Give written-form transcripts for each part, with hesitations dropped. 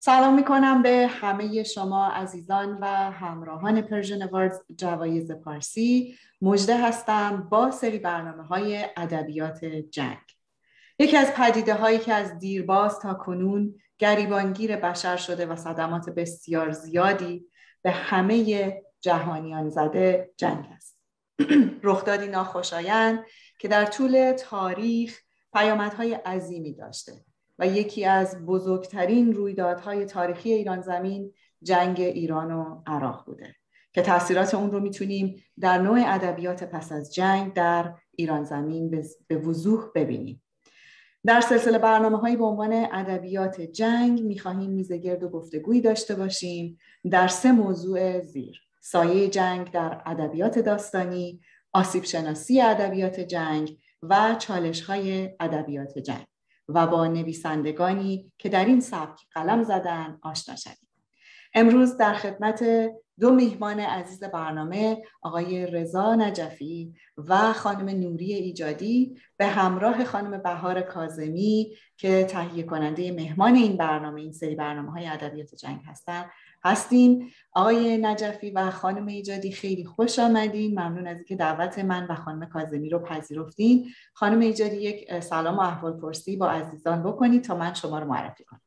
سلام میکنم به همه شما عزیزان و همراهان پرژن اواردز جوایز پارسی. مژده هستم با سری برنامه‌های ادبیات جنگ. یکی از پدیده هایی که از دیرباز تا کنون گریبانگیر بشر شده و صدمات بسیار زیادی به همه جهانیان زده جنگ است. رخدادی ناخوشایند که در طول تاریخ پیامدهای عظیمی داشته و یکی از بزرگترین رویدادهای تاریخی ایران زمین جنگ ایران و عراق بوده که تأثیرات اون رو میتونیم در نوع ادبیات پس از جنگ در ایران زمین به وضوح ببینیم. در سلسله برنامه‌هایی به عنوان ادبیات جنگ می‌خواهیم میزگرد و گفتگویی داشته باشیم در 3 موضوع زیر: سایه جنگ در ادبیات داستانی، آسیب شناسی ادبیات جنگ و چالش‌های ادبیات جنگ و با نویسندگانی که در این سبک قلم زدن آشنا شدیم. امروز در خدمت 2 میهمان عزیز برنامه، آقای رضا نجفی و خانم نوری ایجادی به همراه خانم بهار کاظمی که تهیه کننده مهمان این برنامه، این سری برنامه‌های ادبیات جنگ هستیم. آقای نجفی و خانم ایجادی خیلی خوش آمدین. ممنون از اینکه دعوت من و خانم کاظمی رو پذیرفتین. خانم ایجادی یک سلام و احوالپرسی با عزیزان بکنید تا من شما رو معرفی کنم.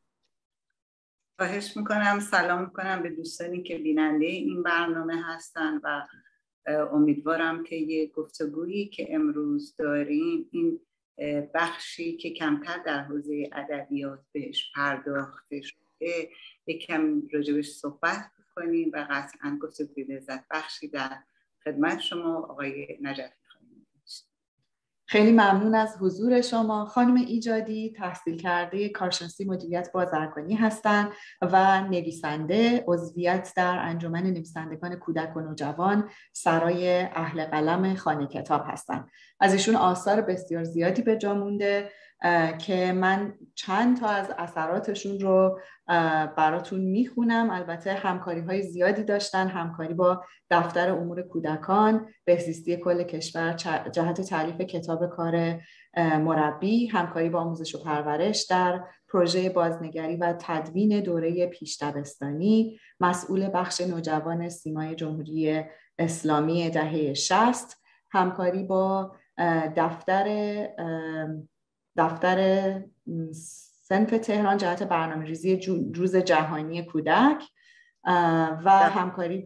خواهش میکنم. سلام میکنم به دوستانی که بیننده این برنامه هستن و امیدوارم که یه گفتگویی که امروز داریم، این بخشی که کمتر در حوزه ادبیات بهش پرداخته شده، یکم راجبش صحبت کنیم و قطعا گفتگوی لذت بخشی در خدمت شما آقای نجفی. خیلی ممنون از حضور شما. خانم ایجادی تحصیل کرده کارشناسی مدیریت بازرگانی هستند و نویسنده، عضویت در انجمن نویسندگان کودک و نوجوان سرای اهل قلم خانه کتاب هستند. از ایشون آثار بسیار زیادی به جا مونده که من چند تا از اثراتشون رو براتون میخونم. البته همکاری‌های زیادی داشتن، همکاری با دفتر امور کودکان، بهزیستی کل کشور جهت تالیف کتاب کار مربی، همکاری با آموزش و پرورش در پروژه بازنگری و تدوین دوره پیش دبستانی، مسئول بخش نوجوان سیمای جمهوری اسلامی دهه 60، همکاری با دفتر صنف تهران جهت برنامه‌ریزی روز جهانی کودک و همکاری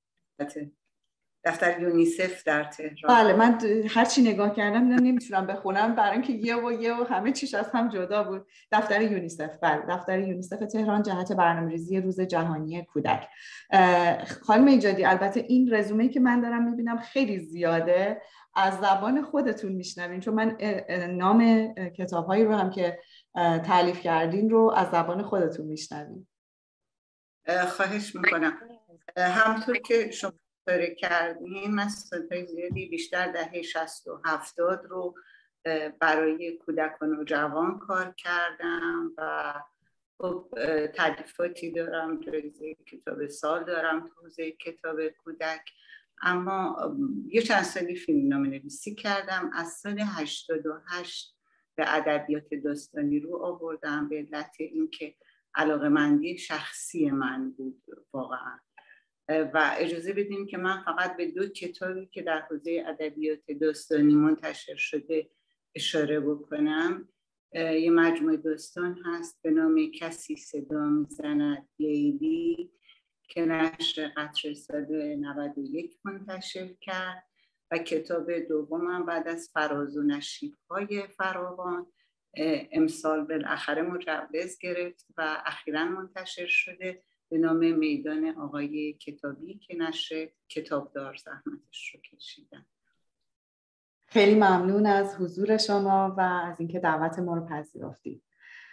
دفتر یونیسف در تهران. بله، من هرچی نگاه کردم نمیتونم بخونم برای اینکه یه و همه چیش از هم جدا بود. دفتر یونیسف، بله، دفتر یونیسف تهران جهت برنامه‌ریزی روز جهانی کودک. خانم ایجادی، البته این رزومه‌ای که من دارم میبینم خیلی زیاده، از زبان خودتون میشنویم، چون من نام کتاب‌هایی رو هم که تالیف کردین رو از زبان خودتون میشنویم. خواهش میکنم. همطور که شما اشاره کردین، من سال‌های زیادی بیشتر دهه 60 و 70 رو برای کودک و نوجوان کار کردم و خب تالیفاتی دارم، جایزه کتاب سال دارم تو حوزه کتاب کودک، اما یه چند سالی فیلمنامه نویسی کردم. از سال 88 به ادبیات داستانی رو آوردم به علت اینکه علاقه‌مندی شخصی من بود واقعا. و اجازه بدین که من فقط به 2 کتابی که در حوزه ادبیات داستانی منتشر شده اشاره بکنم. یه مجموعه داستان هست به نام کسی صدا میزند لیلی که نشر قطر سال 91 منتشر کرد و کتاب دومم بعد از فراز و نشیب‌های فراوان امسال بالاخره مجوز گرفت و اخیراً منتشر شده به نام میدان آقای کتابی که نشر کتابدار زحمتش رو کشیدن. خیلی ممنون از حضور شما و از اینکه دعوت ما رو پذیرفتید.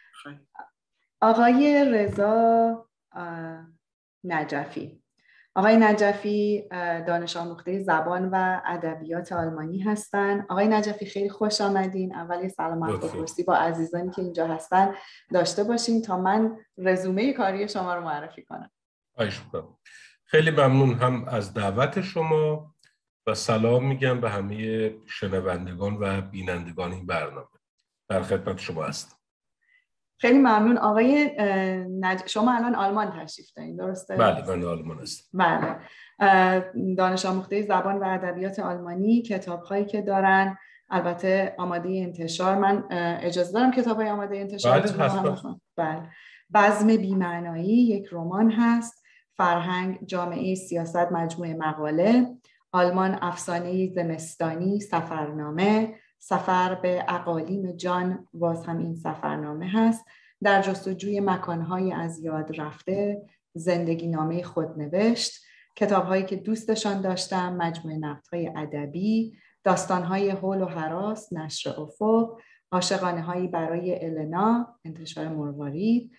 آقای رضا نجفی. آقای نجفی دانش آموخته زبان و ادبیات آلمانی هستند. آقای نجفی خیلی خوش آمدین. اول یه سلام احوالپرسی با عزیزانی که اینجا هستن داشته باشین تا من رزومه کاری شما رو معرفی کنم. خیلی ممنون هم از دعوت شما و سلام میگم به همه شنوندگان و بینندگان این برنامه. در خدمت شما هستم. خیلی ممنون. آقای شما الان آلمان تشریف دارین درسته؟ بله من آلمان هستم. بله. دانش آموخته زبان و ادبیات آلمانی، کتاب‌هایی که دارن البته آماده انتشار، من اجازه دارم کتاب‌های آماده انتشار بله هستم. بله. بزم بی‌معنایی یک رمان هست، فرهنگ جامعه سیاست مجموعه مقاله، آلمان افسانه زمستانی، سفرنامه، سفر به اقالیم جان، باز هم این سفرنامه هست، در جستجوی مکانهای از یاد رفته، زندگی نامه خودنوشت، کتاب‌هایی که دوستشان داشتم، مجموعه نقدهای ادبی، داستان‌های هول و هراس، نشر افق، عاشقانه‌هایی برای النا، انتشار مروارید،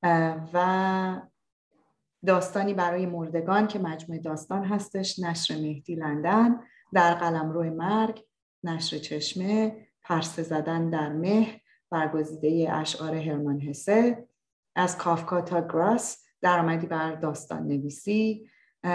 و داستانی برای مردگان که مجموعه داستان هستش، نشر مهدی لندن، در قلمرو مرگ، نشر چشمه، پرسه زدن در مه، برگزیده اشعار هرمان هسه، از کافکا تا گراس، درآمدی بر داستان نویسی،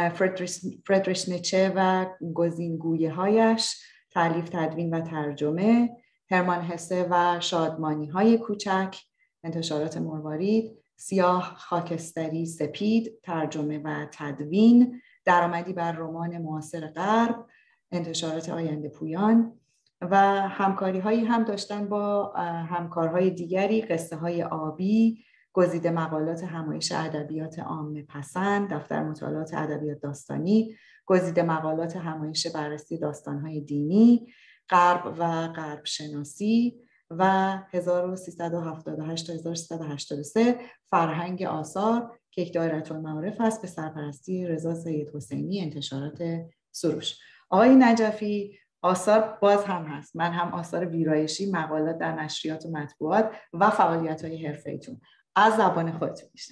فردریش نیچه و گزینگویه هایش، تالیف تدوین و ترجمه، هرمان هسه و شادمانی های کوچک، انتشارات مروارید، سیاه خاکستری سپید، ترجمه و تدوین، درآمدی بر رمان معاصر غرب، انتشارات آینده پویان، و همکاری هایی هم داشتن با همکارهای دیگری، قصه های آبی، گزیده مقالات همایش ادبیات عامه پسند، دفتر مطالعات ادبیات داستانی، گزیده مقالات همایش بررسی داستان‌های دینی، غرب و غرب شناسی، و 1378 تا 1383 فرهنگ آثار که یک دایره‌المعارف هست به سرپرستی رضا سید حسینی، انتشارات سروش. آقای نجفی، آثار باز هم هست، من هم آثار ویرایشی، مقالات در نشریات و مطبوعات و فعالیت‌های حرفه‌ایتون از زبان خودتون میشن.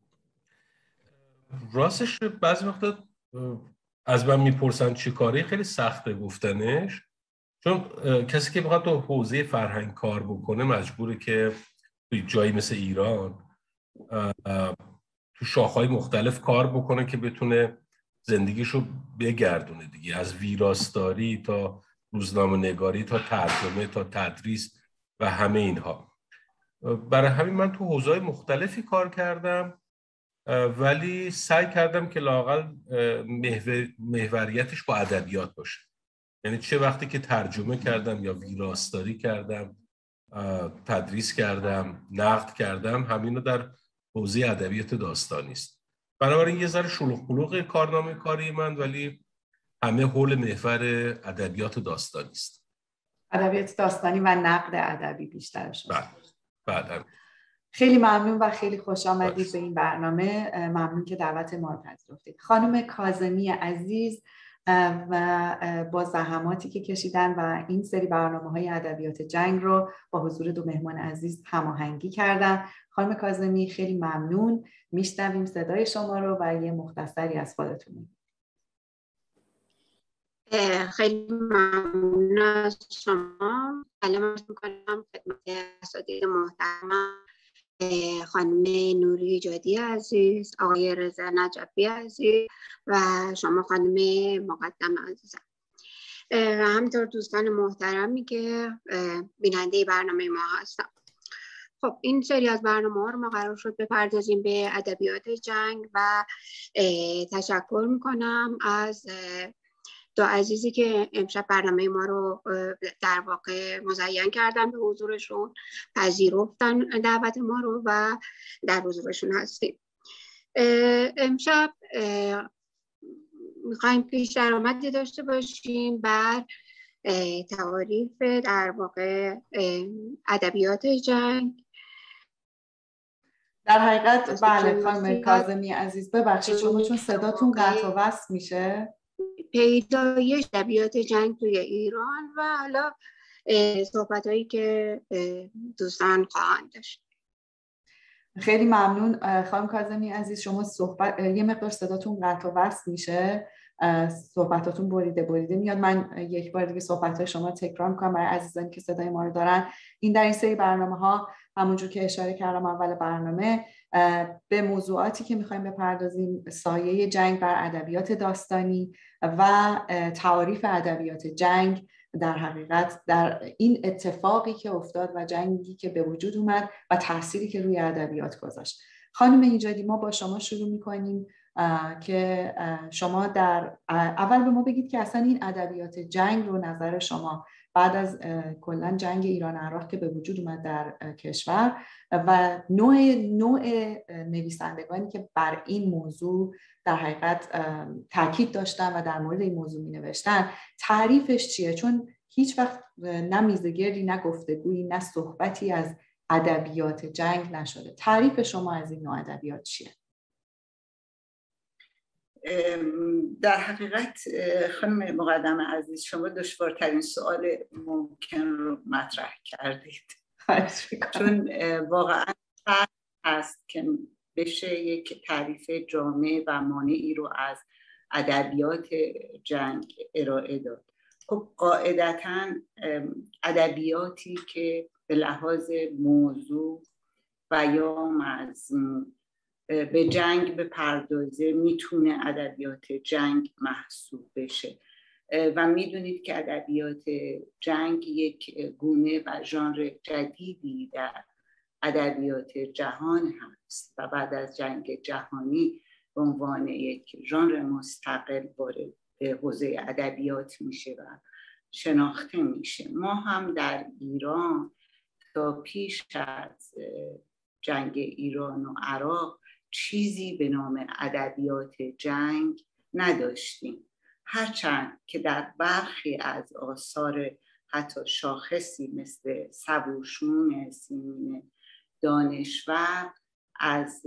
راستش بعضی وقتا از من میپرسن چی کاری، خیلی سخته گفتنش، چون کسی که بخواد تو حوزه فرهنگ کار بکنه مجبوره که توی جایی مثل ایران تو شاخه‌های مختلف کار بکنه که بتونه زندگیشو بگردونه دیگه، از ویراستاری تا روزنامه نگاری تا ترجمه تا تدریس و همه اینها. برای همین من تو حوزه‌های مختلفی کار کردم، ولی سعی کردم که لااقل محوریتش با ادبیات باشه. یعنی چه وقتی که ترجمه کردم یا ویراستاری کردم، تدریس کردم، نقد کردم، همینو در حوزه ادبیات داستانی است. بنابراین یه ذره شلوغ پلوغ کارنامه کاری من، ولی همه حول محور ادبیات داستانی است. ادبیات داستانی و نقد ادبی بیشترش. بله. خیلی ممنون و خیلی خوش آمدید به این برنامه. ممنون که دعوت ما رو پذیرفتید. خانم کاظمی عزیز و با زحماتی که کشیدن و این سری برنامه‌های ادبیات جنگ رو با حضور دو مهمان عزیز هماهنگی کردن. خانم کاظمی خیلی ممنون. میشنویم صدای شما رو و یه مختصری از خودتون. خیلی ممنون از شما. سلام عرض می‌کنم خدمت اساتید محترم، خانم نوری جادی عزیز، آقای رضا نجفی عزیز و شما خانم مقدم عزیزم و همینطور دوستان محترمی که بیننده برنامه ما هستم. خب این سری از برنامه ها رو ما قرار شد بپردازیم به ادبیات جنگ و تشکر میکنم از دو عزیزی که امشب برنامه ما رو در واقع مزین کردن به حضورشون، پذیرفتن دعوت ما رو و در حضورشون هستیم. امشب میخوایم پیش درآمدی داشته باشیم بر تعاریف در واقع ادبیات جنگ. در حقیقت بله خانم کاظمی عزیز، ببخشید شما چون صداتون قطع و وصل میشه، پیدایش ادبیات جنگ توی ایران و حالا صحبتایی که دوستان خواهند داشت. خیلی ممنون خانم کاظمی عزیز. شما یه مقدار صداتون قطع و وصل میشه، صحبتاتون بریده میاد. من یک بار دیگه صحبت‌های شما تکرار می‌کنم برای عزیزانی که صدای ما رو دارن. این در این سری برنامه‌ها همونجور که اشاره کردم اول برنامه به موضوعاتی که می‌خوایم بپردازیم، سایه جنگ بر ادبیات داستانی و تعاریف ادبیات جنگ در حقیقت در این اتفاقی که افتاد و جنگی که به وجود اومد و تأثیری که روی ادبیات گذاشت. خانم ایجادی، ما با شما شروع می‌کنیم که شما در اول به ما بگید که اصلا این ادبیات جنگ رو نظر شما بعد از کلا جنگ ایران عراق که به وجود اومد در کشور و نوع نویسندگانی که بر این موضوع در حقیقت تاکید داشتن و در مورد این موضوع می نوشتن، تعریفش چیه؟ چون هیچ وقت نه میزگردی، نه گفتگویی، نه صحبتی از ادبیات جنگ نشده. تعریف شما از این نوع ادبیات چیه؟ در حقیقت خانم مقدم عزیز، شما دشوارترین سوال ممکن رو مطرح کردید. چون واقعا هست که بشه یک تعریف جامع و مانعی رو از ادبیات جنگ ارائه داد. خب قاعدتاً ادبیاتی که به لحاظ موضوع و یا مضمون به جنگ بپردازه میتونه ادبیات جنگ محسوب بشه و میدونید که ادبیات جنگ یک گونه و ژانر جدیدی در ادبیات جهان هست و بعد از جنگ جهانی به عنوان یک ژانر مستقل وارد حوزه ادبیات میشه و شناخته میشه. ما هم در ایران تا پیش از جنگ ایران و عراق چیزی به نام ادبیات جنگ نداشتیم، هرچند که در برخی از آثار حتی شاخصی مثل سبوشون سیمین دانشور از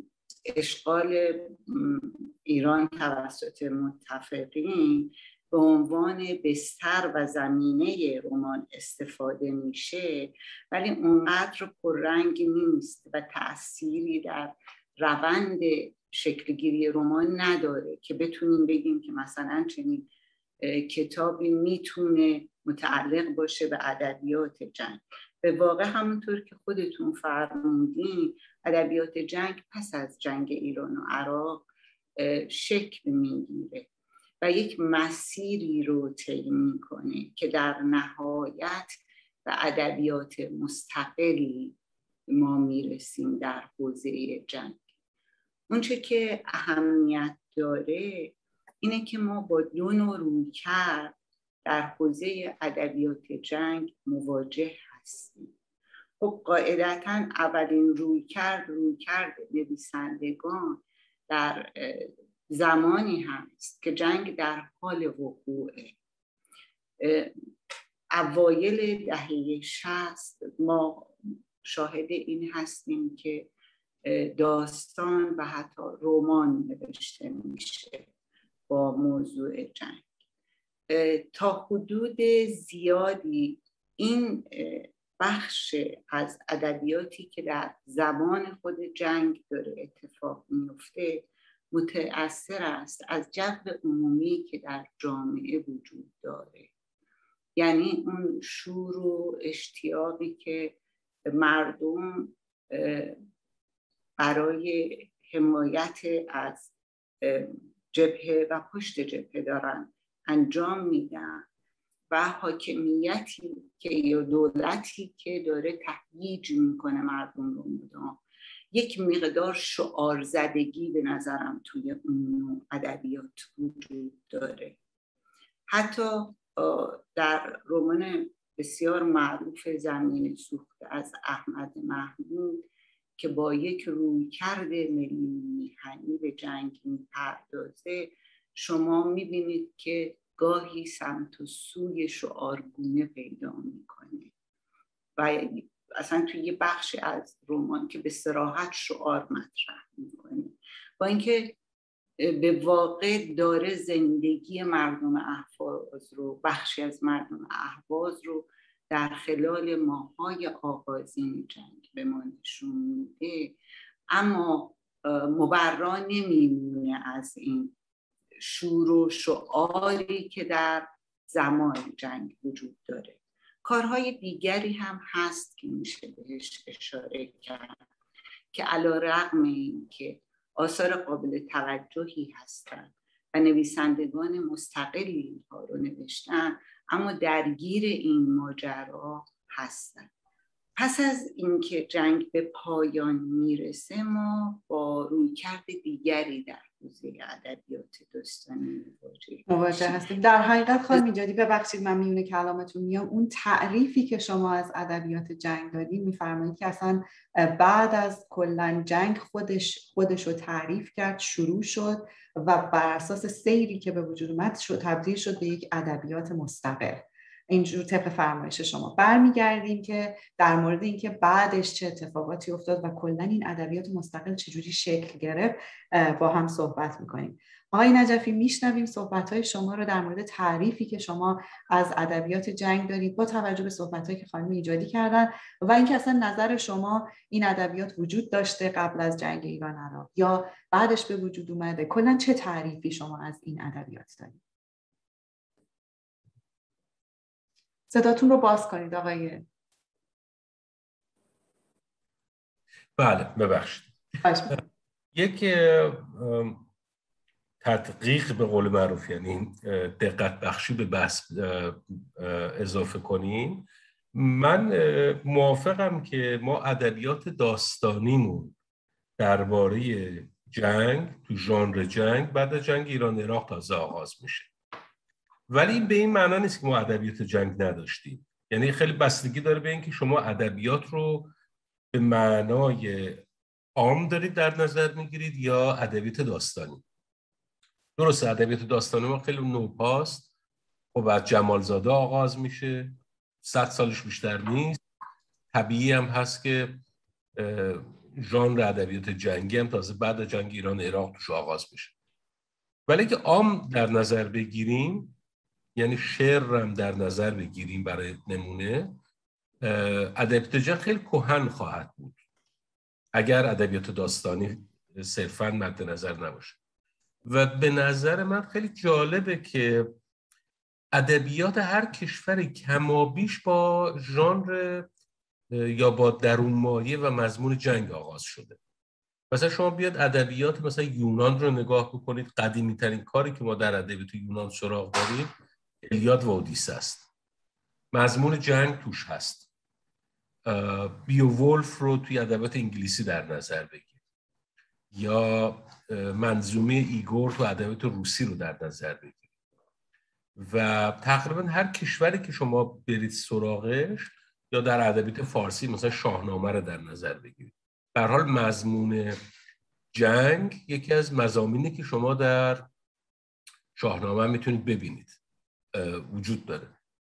اشغال ایران توسط متفقین به عنوان بستر و زمینه رمان استفاده میشه، ولی اونقدر پررنگ نیست و تأثیری در روند شکلگیری رمان نداره که بتونیم بگیم که مثلا چنین کتابی میتونه متعلق باشه به ادبیات جنگ. به واقع همونطور که خودتون فرمودین، ادبیات جنگ پس از جنگ ایران و عراق شکل میگیره و یک مسیری رو طی میکنه که در نهایت به ادبیات مستقلی ما میرسیم در حوزه جنگ. اونچه که اهمیت داره اینه که ما با دو نوع رویکرد در حوزه ادبیات جنگ مواجه هستیم. خب قاعدتاً اولین رویکرد نویسندگان در زمانی هست که جنگ در حال وقوعه. اوایل دهه 60 ما شاهد این هستیم که داستان و حتی رمان نوشته میشه با موضوع جنگ. تا حدود زیادی این بخش از ادبیاتی که در زمان خود جنگ داره اتفاق میفته متأثر است از جو عمومی که در جامعه وجود داره. یعنی اون شور و اشتیاقی که مردم برای حمایت از جبهه و پشت جبهه دارن انجام میدن و حاکمیتی که یا دولتی که داره تهییج میکنه مردم رو مدام، یک مقدار شعار زدگی به نظرم توی اون ادبیات وجود داره. حتی در رمان بسیار معروف زمین سوخته از احمد محمود که با یک رویکرد ملی میهنی به جنگ میپردازه، شما میبینید که گاهی سمت و سوی شعارگونه پیدا میکنه و اصلا توی یه بخشی از رمان که به صراحت شعار مطرح میکنه، با اینکه به واقع داره زندگی مردم اهواز رو، بخشی از مردم اهواز رو در خلال ماه‌های آغازین جنگ به ما نشون میده، اما مبرا نمیمونه از این شور و شعاری که در زمان جنگ وجود داره. کارهای دیگری هم هست که میشه بهش اشاره کرد که علی‌رغم این که آثار قابل توجهی هستند و نویسندگان مستقلی اینها رو نوشتن، اما درگیر این ماجرا هستن. پس از اینکه جنگ به پایان میرسه ما با رویکرد دیگری در حوزه ادبیات داستانی مواجه هستیم. در حقیقت خانم ایجادی، ببخشید من میونه کلامتون میام، اون تعریفی که شما از ادبیات جنگ دادین میفرمایید که اصلا بعد از کلا جنگ خودش رو تعریف کرد، شروع شد و بر اساس سیری که به وجود اومد تبدیل شد به یک ادبیات مستقل. اینجور طبق فرمایش شما برمیگردیم که در مورد اینکه بعدش چه اتفاقاتی افتاد و کلا این ادبیات مستقل چجوری شکل گرفت با هم صحبت میکنیم. آقای نجفی، میشنویم صحبت‌های شما رو در مورد تعریفی که شما از ادبیات جنگ دارید با توجه به صحبت‌هایی که خانم ایجادی کردن و اینکه اصلا نظر شما این ادبیات وجود داشته قبل از جنگ ایران عراق یا بعدش به وجود اومده. کلا چه تعریفی شما از این ادبیات دارید؟ صداتون رو باز کنید آقای. بله ببخشید. یک تدقیق به قول معروف، یعنی دقت بخشی به بحث اضافه کنیم. من موافقم که ما ادبیات داستانیمون درباره جنگ تو ژانر جنگ بعد از جنگ ایران عراق تازه آغاز میشه، ولی این به این معنا نیست که ما ادبیات جنگ نداشتیم. یعنی خیلی بستگی داره به این که شما ادبیات رو به معنای عام دارید در نظر میگیرید یا ادبیات داستانی. درسته ادبیات داستانی ما خیلی نوپاست، خب از جمالزاده آغاز میشه، 100 سالش بیشتر نیست. طبیعی هم هست که ژانر ادبیات جنگی هم تازه بعد از جنگ ایران عراق توش آغاز میشه. ولی که عام در نظر بگیریم، یعنی شعر هم در نظر بگیریم برای نمونه، ادبیات جنگ خیلی کهن خواهد بود اگر ادبیات داستانی صرفاً مد نظر نباشه. و به نظر من خیلی جالبه که ادبیات هر کشوری کمابیش با ژانر یا با درونمایه و مضمون جنگ آغاز شده. مثلا شما بیاد ادبیات مثلا یونان رو نگاه بکنید، قدیمی ترین کاری که ما در ادبیات یونان سراغ داریم الیاد و اودیسه است. مضمون جنگ توش هست. بیوولف رو توی ادبیات انگلیسی در نظر بگیر، یا منظومه ایگور تو ادبیات روسی رو در نظر بگیر. و تقریبا هر کشوری که شما برید سراغش، یا در ادبیات فارسی مثلا شاهنامه رو در نظر بگیرید، به هر حال مضمون جنگ یکی از مضامینی که شما در شاهنامه میتونید ببینید وجود داره.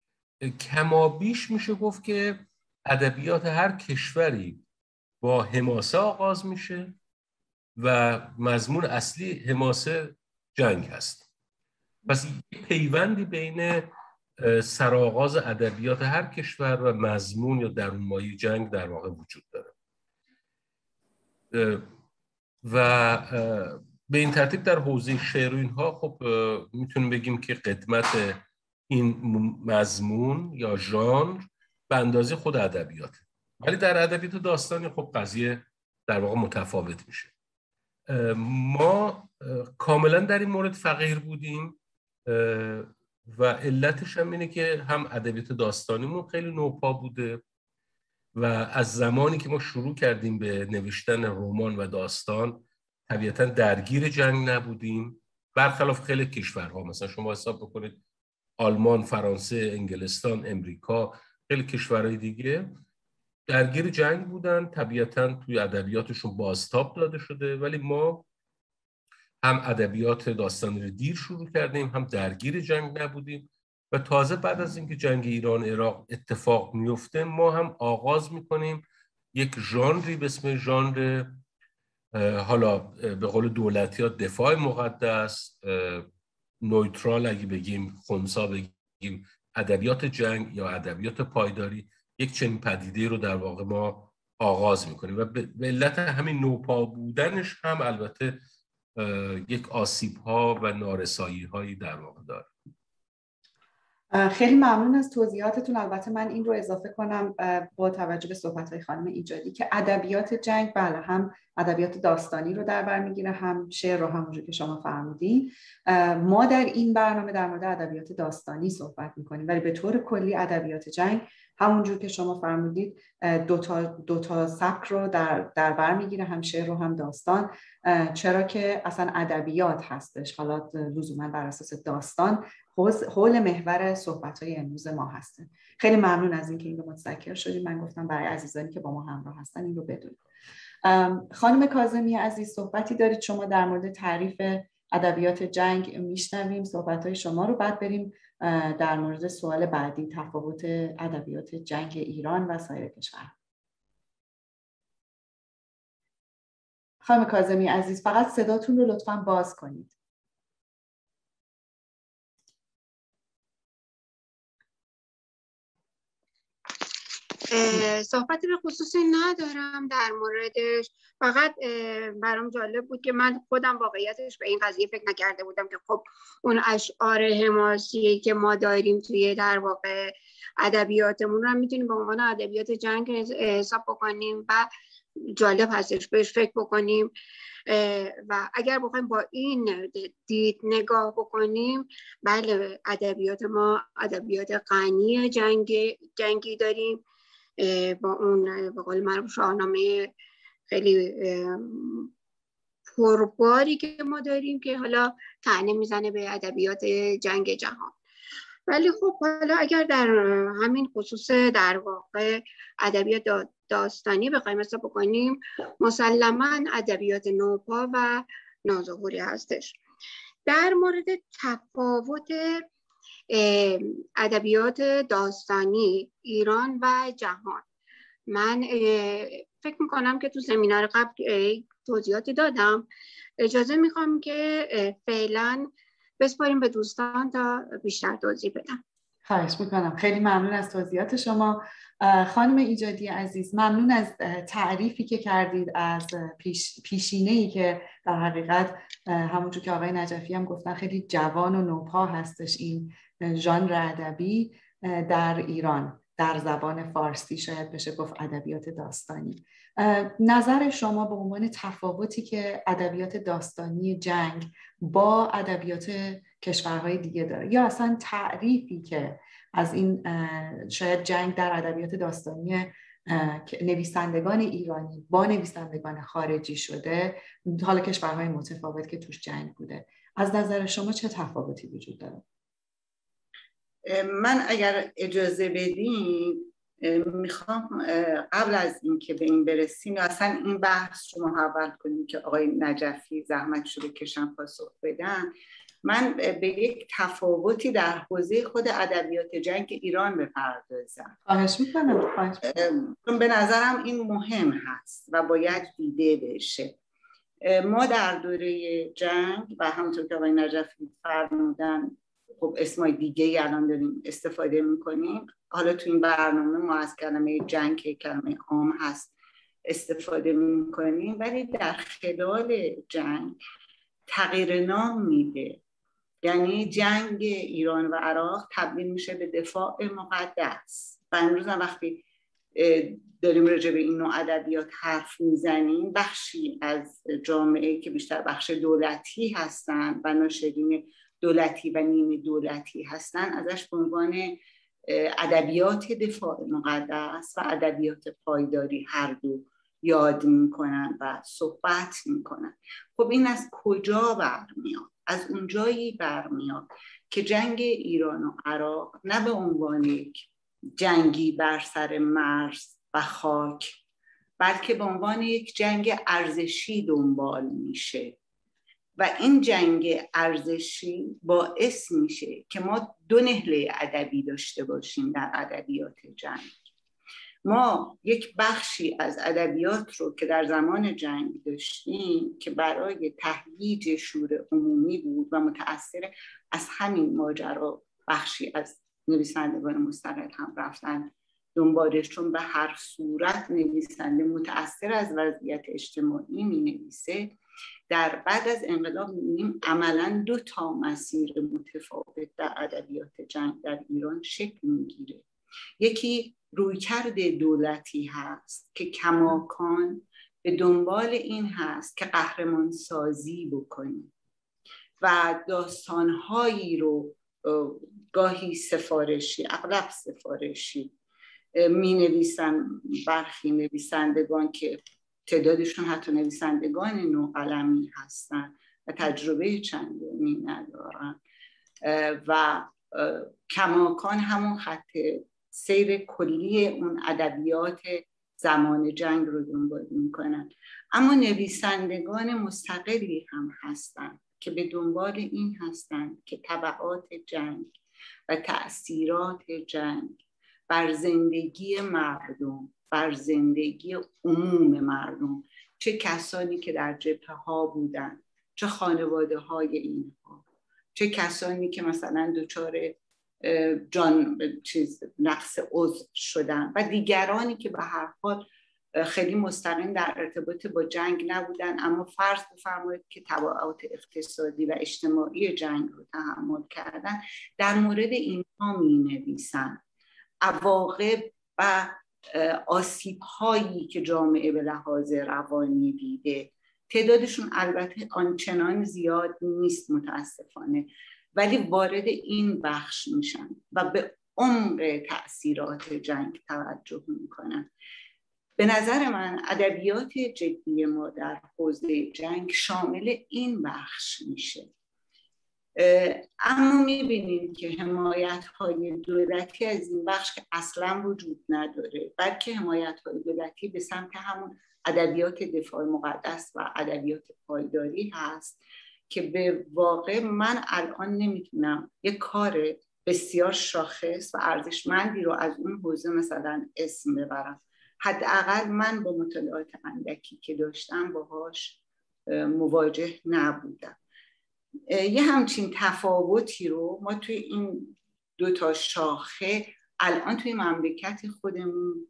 کمابیش میشه گفت که ادبیات هر کشوری با حماسه آغاز میشه و مضمون اصلی حماسه جنگ هست. پس یک پیوندی بین سرآغاز ادبیات هر کشور و مضمون یا درونمایه جنگ در واقع وجود داره. و به این ترتیب در حوزه شعر و اینها خب میتونیم بگیم که قدمت این مضمون یا ژانر به اندازه خود ادبیاته. ولی در ادبیات داستانی خب قضیه در واقع متفاوت میشه. ما کاملا در این مورد فقیر بودیم و علتش هم اینه که هم ادبیات داستانیمون خیلی نوپا بوده و از زمانی که ما شروع کردیم به نوشتن رمان و داستان طبیعتا درگیر جنگ نبودیم، برخلاف خیلی کشورها. مثلا شما حساب بکنید آلمان، فرانسه، انگلستان، امریکا، خیلی کشورهای دیگه درگیر جنگ بودن، طبیعتا توی ادبیاتشون بازتاب داده شده. ولی ما هم ادبیات داستانی رو دیر شروع کردیم، هم درگیر جنگ نبودیم و تازه بعد از اینکه جنگ ایران عراق اتفاق میفته ما هم آغاز میکنیم یک ژانری به اسم ژانر، حالا به قول دولتی ها دفاع مقدس، نویترال اگه بگیم، خنثی بگیم، ادبیات جنگ یا ادبیات پایداری، یک چنین پدیده رو در واقع ما آغاز میکنیم و به علت همین نوپا بودنش هم البته یک آسیب ها و نارسایی هایی در واقع داره. خیلی ممنون از توضیحاتتون. البته من این رو اضافه کنم با توجه به صحبت‌های خانم ایجادی که ادبیات جنگ بله هم ادبیات داستانی رو در بر میگیره، هم شعر رو، همونجور که شما فرمودین. ما در این برنامه در مورد ادبیات داستانی صحبت میکنیم، ولی به طور کلی ادبیات جنگ همونجور که شما فرمودید دو تا سبک رو در بر میگیره، هم شعر رو هم داستان، چرا که اصلا ادبیات هستش، حالا لزوما بر اساس داستان حول محور صحبت‌های امروز ما هستن. خیلی ممنون از اینکه این رو متذکر شدید. من گفتم برای عزیزانی که با ما همراه هستن این رو بدونید. خانم کاظمی عزیز، صحبتی دارید شما در مورد تعریف ادبیات جنگ؟ میشنویم صحبت‌های شما رو، بعد بریم در مورد سوال بعدی، تفاوت ادبیات جنگ ایران و سایر کشورها. خانم کاظمی عزیز فقط صداتون رو لطفاً باز کنید. صحبتی به خصوصی ندارم در موردش، فقط برام جالب بود که من خودم واقعیتش به این قضیه فکر نکرده بودم که خب اون اشعار حماسی که ما داریم توی در واقع ادبیاتمون رو هم میتونیم به عنوان ادبیات جنگ حساب بکنیم و جالب هستش بهش فکر بکنیم و اگر بخوایم با این دید نگاه بکنیم، بله ادبیات ما ادبیات غنی جنگی داریم با اون به قول معروف شاهنامه خیلی پرباری که ما داریم که حالا طعنه میزنه به ادبیات جنگ جهان. ولی خب حالا اگر در همین خصوص در واقع ادبیات داستانی بخوایم حساب بکنیم، مسلماً ادبیات نوپا و ناظهوری هستش. در مورد تفاوت ادبیات داستانی ایران و جهان، من فکر میکنم که تو سمینار قبل توضیحاتی دادم. اجازه میخوام که فعلا بسپاریم به دوستان تا بیشتر توضیح بدم. خواهش میکنم. خیلی ممنون از توضیحات شما. خانم ایجادی عزیز، ممنون از تعریفی که کردید، از پیشینه‌ای که در حقیقت همونجور که آقای نجفی هم گفتن خیلی جوان و نوپا هستش این ژانر ادبی در ایران، در زبان فارسی شاید بشه گفت ادبیات داستانی. نظر شما به عنوان تفاوتی که ادبیات داستانی جنگ با ادبیات کشورهای دیگه داره، یا اصلا تعریفی که از این شاید جنگ در ادبیات داستانی نویسندگان ایرانی با نویسندگان خارجی شده، حالا کشورهای متفاوت که توش جنگ بوده، از نظر شما چه تفاوتی وجود داره؟ من اگر اجازه بدین میخوام قبل از اینکه به این برسیم اصلا این بحث شما اول کنیم که آقای نجفی زحمت شده کشم پاسخ بدن، من به یک تفاوتی در حوزه خود ادبیات جنگ ایران بپردازم. خواهش میکنم. چون به نظرم این مهم هست و باید دیده بشه. ما در دوره جنگ و همونطور که آقای نجفی فرمودن، خب اسمای دیگه الان داریم استفاده میکنیم. حالا تو این برنامه ما از کلمه جنگ که کلمه عام هست استفاده میکنیم، ولی در خلال جنگ تغییر نام میده. یعنی جنگ ایران و عراق تبدیل میشه به دفاع مقدس. و امروز هم وقتی داریم راجع به این نوع ادبیات حرف میزنیم، بخشی از جامعه که بیشتر بخش دولتی هستن و ناشرین دولتی و نیمه دولتی هستن ازش به عنوان ادبیات دفاع مقدس و ادبیات پایداری هر دو یاد میکنن و صحبت میکنن. خب این از کجا برمیاد؟ از اونجایی برمیاد که جنگ ایران و عراق نه به عنوان یک جنگی بر سر مرز و خاک، بلکه به عنوان یک جنگ ارزشی دنبال میشه و این جنگ ارزشی باعث میشه که ما دو نهله ادبی داشته باشیم در ادبیات جنگ. ما یک بخشی از ادبیات رو که در زمان جنگ داشتیم که برای تهییج شور عمومی بود و متأثر از همین ماجرا بخشی از نویسندگان مستقل هم رفتن دنبالش، چون به هر صورت نویسنده متأثر از وضعیت اجتماعی می نویسه. در بعد از انقلاب می‌بینیم عملاً 2 تا مسیر متفاوت در ادبیات جنگ در ایران شکل میگیره. یکی رویکرد دولتی هست که کماکان به دنبال این هست که قهرمان سازی بکنیم و داستانهایی رو گاهی سفارشی، اغلب سفارشی می نویسن برخی نویسندگان که تعدادشون حتی نویسندگان نوقلمی هستن و تجربه چندانی ندارن و کماکان همون خط سیر کلی اون ادبیات زمان جنگ رو دنبال میکنن. اما نویسندگان مستقلی هم هستن که به دنبال این هستن که تبعات جنگ و تأثیرات جنگ بر زندگی مردم، بر زندگی عموم مردم، چه کسانی که در جبهه ها بودن، چه خانواده های اینها، چه کسانی که مثلا دچار نقص عضو شدن و دیگرانی که به هر حال خیلی مستقیم در ارتباط با جنگ نبودن اما فرض بفرمایید که تبعات اقتصادی و اجتماعی جنگ رو تحمل کردن، در مورد اینها می نویسن. عواقب و آسیب هایی که جامعه به لحاظ روانی دیده، تعدادشون البته آنچنان زیاد نیست متاسفانه، ولی وارد این بخش میشن و به عمق تأثیرات جنگ توجه میکنن. به نظر من ادبیات جدی ما در حوزه جنگ شامل این بخش میشه. اما میبینیم که حمایت‌های دولتی از این بخش که اصلا وجود نداره، بلکه حمایت‌های دولتی به سمت همون ادبیات دفاع مقدس و ادبیات پایداری هست که به واقع من الان نمیتونم یک کار بسیار شاخص و ارزشمندی رو از اون حوزه مثلا اسم ببرم. حداقل من با مطالعات اندکی که داشتم باهاش مواجه نبودم. یه همچین تفاوتی رو ما توی این 2 تا شاخه الان توی مملکت خودمون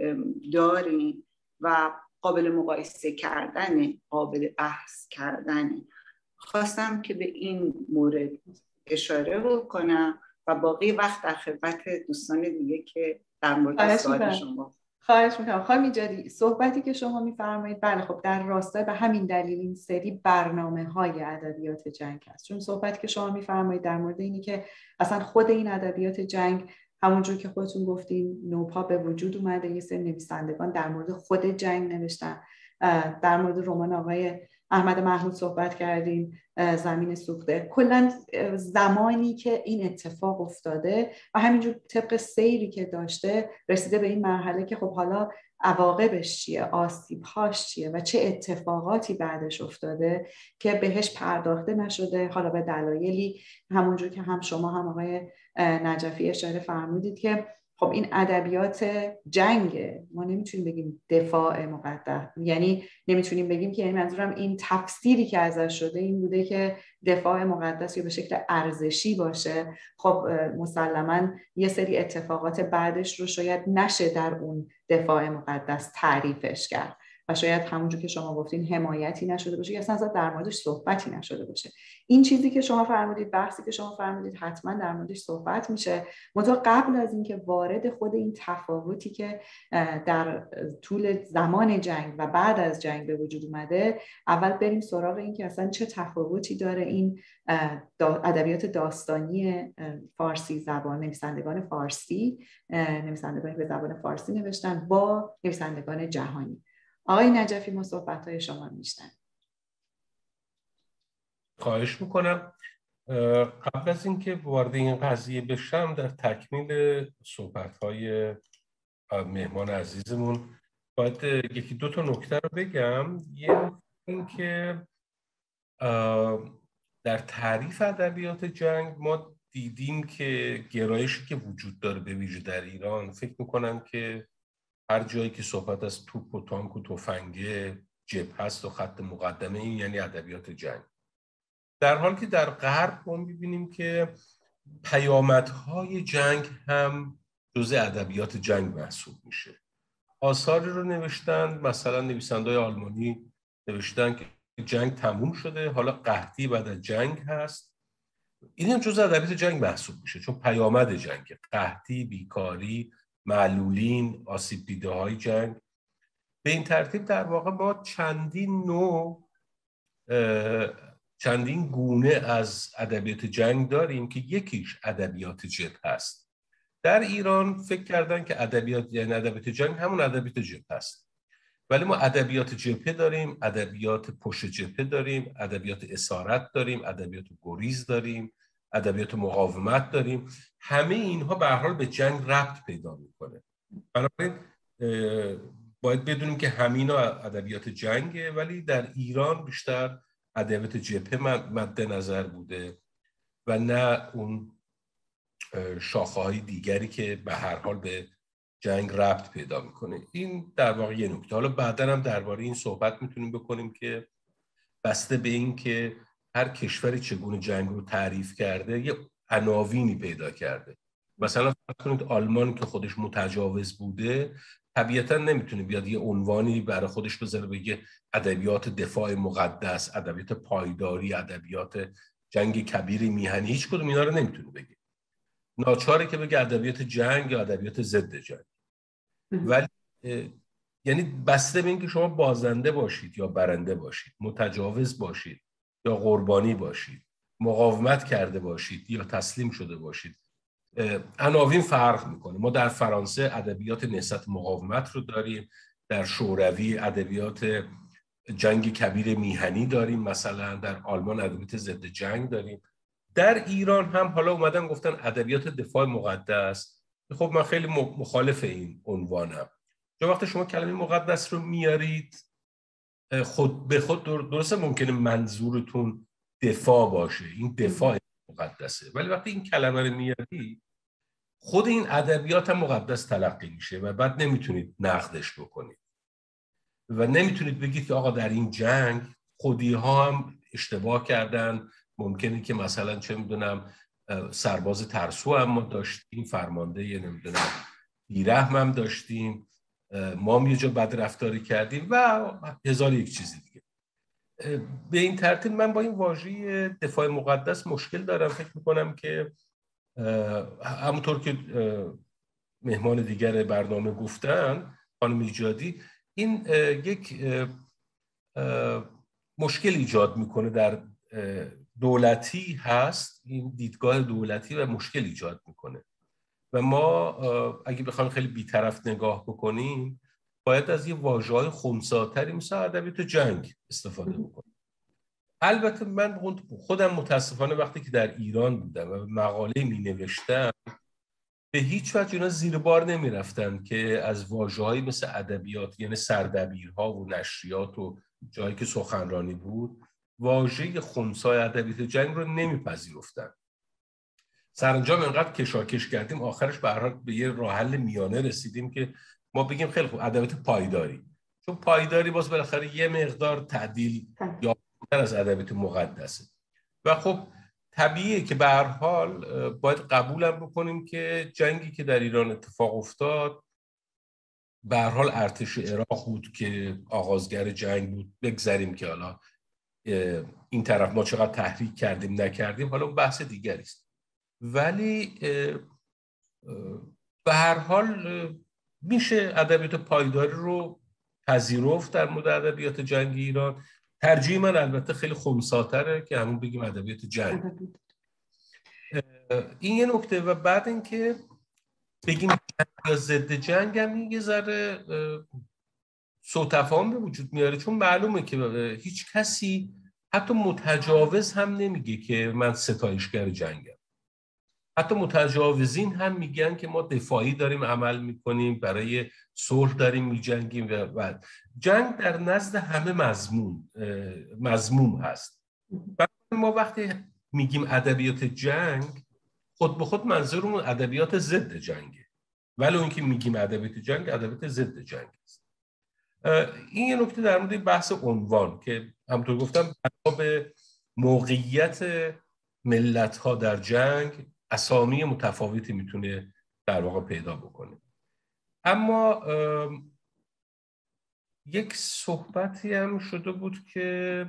داریم و قابل مقایسه کردن، قابل بحث کردن. خواستم که به این مورد اشاره بکنم و باقی وقت در خدمت دوستان دیگه که در مورد سوال شما. خواهش میکنم. خانم ایجادی، صحبتی که شما میفرمایید بله خب در راستای به همین دلیل این سری برنامه‌های ادبیات جنگ هست، چون صحبتی که شما میفرمایید در مورد اینی که اصلا خود این ادبیات جنگ همونجور که خودتون گفتین نوپا به وجود اومده، یه سری نویسندگان در مورد خود جنگ نوشتن. در مورد رمان آقای احمد محمود صحبت کردیم، زمین سوخته. کلا زمانی که این اتفاق افتاده و همینجور طبق سیری که داشته رسیده به این مرحله که خب حالا عواقبش چیه، آسیب‌هاش چیه و چه اتفاقاتی بعدش افتاده که بهش پرداخته نشده، حالا به دلایلی همونجور که هم شما هم آقای نجفی اشاره فرمودید که خب این ادبیات جنگه. ما نمیتونیم بگیم دفاع مقدس، یعنی نمیتونیم بگیم که، یعنی منظورم این تفسیری که ازش شده این بوده که دفاع مقدس یا به شکل ارزشی باشه. خب مسلماً یه سری اتفاقات بعدش رو شاید نشه در اون دفاع مقدس تعریفش کرد و شاید همونجور که شما گفتین حمایتی نشده باشه یا اصلا در موردش صحبتی نشده باشه. این چیزی که شما فرمودید، بحثی که شما فرمودید حتما در موردش صحبت میشه. منتها قبل از اینکه وارد خود این تفاوتی که در طول زمان جنگ و بعد از جنگ به وجود اومده، اول بریم سراغ این که اصلا چه تفاوتی داره این ادبیات داستانی فارسی زبان، نویسندگان فارسی، نویسندگانی به زبان فارسی نوشتن با نویسندگان جهانی. آقای نجفی، ما صحبت‌های شما میشنویم. خواهش میکنم. قبل از اینکه وارد این قضیه بشم، در تکمیل صحبت‌های مهمان عزیزمون باید 1-2 تا نکته رو بگم. یه این که در تعریف ادبیات جنگ ما دیدیم که گرایشی که وجود داره به ویژه در ایران، فکر میکنم که هر جایی که صحبت از توپ و تانک و تفنگ، جبهه است و خط مقدمه، این یعنی ادبیات جنگ. در حالی که در غرب ما می‌بینیم که پیامدهای جنگ هم جزء ادبیات جنگ محسوب میشه. آثاری رو نوشتن، مثلا نویسنده‌های آلمانی نوشتن که جنگ تموم شده، حالا قحطی بعد از جنگ هست. این هم جزء ادبیات جنگ محسوب میشه، چون پیامد جنگ، قحطی، بیکاری، معلولین، آسیب دیده های جنگ. به این ترتیب در واقع ما چندین گونه از ادبیات جنگ داریم که یکیش ادبیات جبهه است. در ایران فکر کردن که ادبیات یعنی ادبیات جنگ همون ادبیات جبهه است، ولی ما ادبیات جبهه داریم، ادبیات پشت جبهه داریم، ادبیات اسارت داریم، ادبیات گریز داریم، ادبیات مقاومت داریم. همه اینها به هر حال به جنگ ربط پیدا میکنه. بنابراین باید بدونیم که همینا ادبیات جنگه، ولی در ایران بیشتر ادبیات جبهه مد نظر بوده و نه اون شاخه‌های دیگری که به هر حال به جنگ ربط پیدا میکنه. این در واقع یه نکته. حالا بعداً هم درباره این صحبت میتونیم بکنیم که بسته به این که هر کشوری چگونه جنگ رو تعریف کرده یه عناوینی پیدا کرده. مثلا فرض کنید آلمان که خودش متجاوز بوده طبیعتاً نمیتونه بیاد یه عنوانی برای خودش بذاره بگه ادبیات دفاع مقدس، ادبیات پایداری، ادبیات جنگ کبیر میهنی. هیچ کدوم اینا رو نمیتونه بگه. ناچاره که بگه ادبیات جنگ یا ادبیات ضد جنگ. ولی یعنی بسته به اینکه شما بازنده باشید یا برنده باشید، متجاوز باشید یا قربانی باشید، مقاومت کرده باشید یا تسلیم شده باشید، عناوین فرق میکنه. ما در فرانسه ادبیات نهضت مقاومت رو داریم، در شوروی ادبیات جنگ کبیر میهنی داریم، مثلا در آلمان ادبیات ضد جنگ داریم. در ایران هم حالا اومدن گفتن ادبیات دفاع مقدس. خب من خیلی مخالف این عنوانم، چون وقتی شما کلمه مقدس رو میارید خود به خود درسته ممکنه منظورتون دفاع باشه، این دفاع مقدسه، ولی وقتی این کلمه رو میارید خود این ادبیات هم مقدس تلقی میشه و بعد نمیتونید نقدش بکنید و نمیتونید بگید که آقا در این جنگ خودی ها هم اشتباه کردن. ممکنه که مثلا چه میدونم سرباز ترسو هم ما داشتیم، فرمانده یه نمیدونم بیرحم هم داشتیم، ما هم یه جا بد رفتاری کردیم و هزار یک چیزی دیگه. به این ترتیب من با این واژه دفاع مقدس مشکل دارم. فکر میکنم که همونطور که مهمان دیگر برنامه گفتن، خانم ایجادی، این یک مشکل ایجاد میکنه در دولتی هست، این دیدگاه دولتی و مشکل ایجاد میکنه و ما اگه بخوایم خیلی بی‌طرف نگاه بکنیم باید از یه واژه‌های خنثی‌تری مثل ادبیات جنگ استفاده بکنیم. البته من خودم متاسفانه وقتی که در ایران بودم و مقاله می‌نوشتم به هیچ وجه اینا زیر بار نمی‌رفتن که از واژه‌هایی مثل ادبیات، یعنی سردبیرها و نشریات و جایی که سخنرانی بود، واژه خنثی ادبیات جنگ رو نمیپذیرفتن. سرانجام انقدر کشاکش کردیم آخرش به هر حال به یه راه حل میانه رسیدیم که ما بگیم خیلی خوب ادبیات پایداری، چون پایداری باز بالاخره یه مقدار تعدیل یا بیشتر از ادبیات مقدسه و خب طبیعیه که به هر حال باید قبولم بکنیم که جنگی که در ایران اتفاق افتاد به هر حال ارتش عراق بود که آغازگر جنگ بود. بگذاریم که حالا این طرف ما چقدر تحریک کردیم نکردیم، حالا بحث دیگری است، ولی به هر حال میشه ادبیات پایداری رو پذیرفت در مورد ادبیات جنگ ایران. ترجیح من البته خیلی خنثی‌تره که همون بگیم ادبیات جنگ. این یه نکته. و بعد اینکه بگیم جنگ یا ضد جنگ هم یه ذره سوء تفاهم به وجود میاره، چون معلومه که هیچ کسی حتی متجاوز هم نمیگه که من ستایشگر جنگم. حتی متجاوزین هم میگن که ما دفاعی داریم عمل میکنیم، برای صلح داریم میجنگیم و جنگ در نزد همه مذموم هست. ما وقتی میگیم ادبیات جنگ خود به خود منظورمون ادبیات ضد جنگه، ولی اون که میگیم ادبیات جنگ ادبیات ضد جنگ است. این یه نکته در مورد بحث عنوان که همونطور گفتم به موقعیت ملت‌ها در جنگ اسامی متفاوتی میتونه در واقع پیدا بکنه. اما یک صحبتی هم شده بود که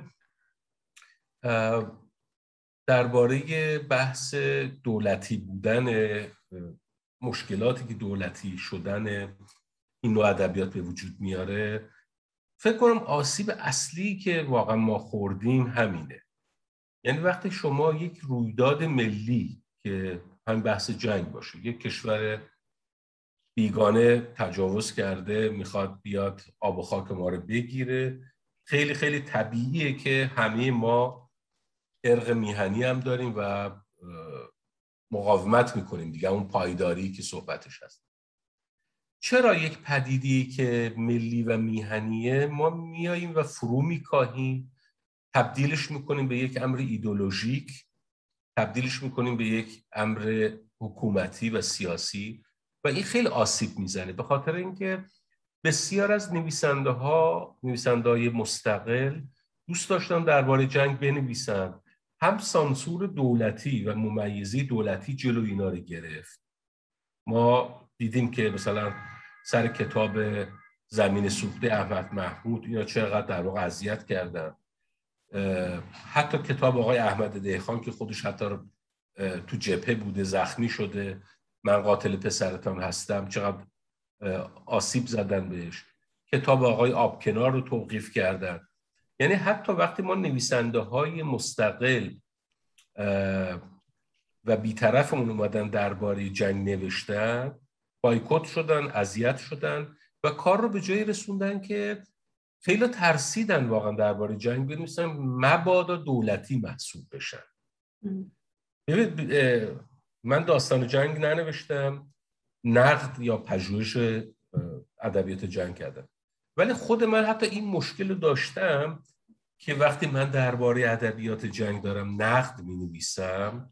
درباره بحث دولتی بودن، مشکلاتی که دولتی شدن این نوع ادبیات به وجود میاره. فکر کنم آسیب اصلی که واقعا ما خوردیم همینه. یعنی وقتی شما یک رویداد ملی که همین بحث جنگ باشه، یک کشور بیگانه تجاوز کرده میخواد بیاد آب و خاک ما رو بگیره، خیلی خیلی طبیعیه که همه ما ارق میهنی هم داریم و مقاومت میکنیم دیگه، اون پایداری که صحبتش هست. چرا یک پدیده‌ای که ملی و میهنیه ما میاییم و فرو میکاهیم، تبدیلش میکنیم به یک امر ایدئولوژیک، تبدیلش میکنیم به یک امر حکومتی و سیاسی و این خیلی آسیب میزنه، به خاطر اینکه بسیار از نویسنده‌های مستقل دوست داشتن درباره جنگ بنویسن، هم سانسور دولتی و ممیزی دولتی جلو اینا رو گرفت. ما دیدیم که مثلا سر کتاب زمین سوخته احمد محمود اینا چقدر در واقع اذیت کردن. حتی کتاب آقای احمد دهخان که خودش حتی تو جبهه بوده، زخمی شده، من قاتل پسرتان هستم، چقدر آسیب زدن بهش. کتاب آقای آبکنار رو توقیف کردن. یعنی حتی وقتی ما نویسنده های مستقل و بی‌طرفمون اومدن درباره جنگ نوشتن، بایکوت شدن، اذیت شدن و کار رو به جایی رسوندن که خیلی ترسیدن واقعا درباره جنگ بنویسن، مبادا دولتی محسوب بشن. من داستان جنگ ننوشتم، نقد یا پژوهش ادبیات جنگ کردم، ولی خود من حتی این مشکل رو داشتم که وقتی من درباره ادبیات جنگ دارم نقد می‌نویسم،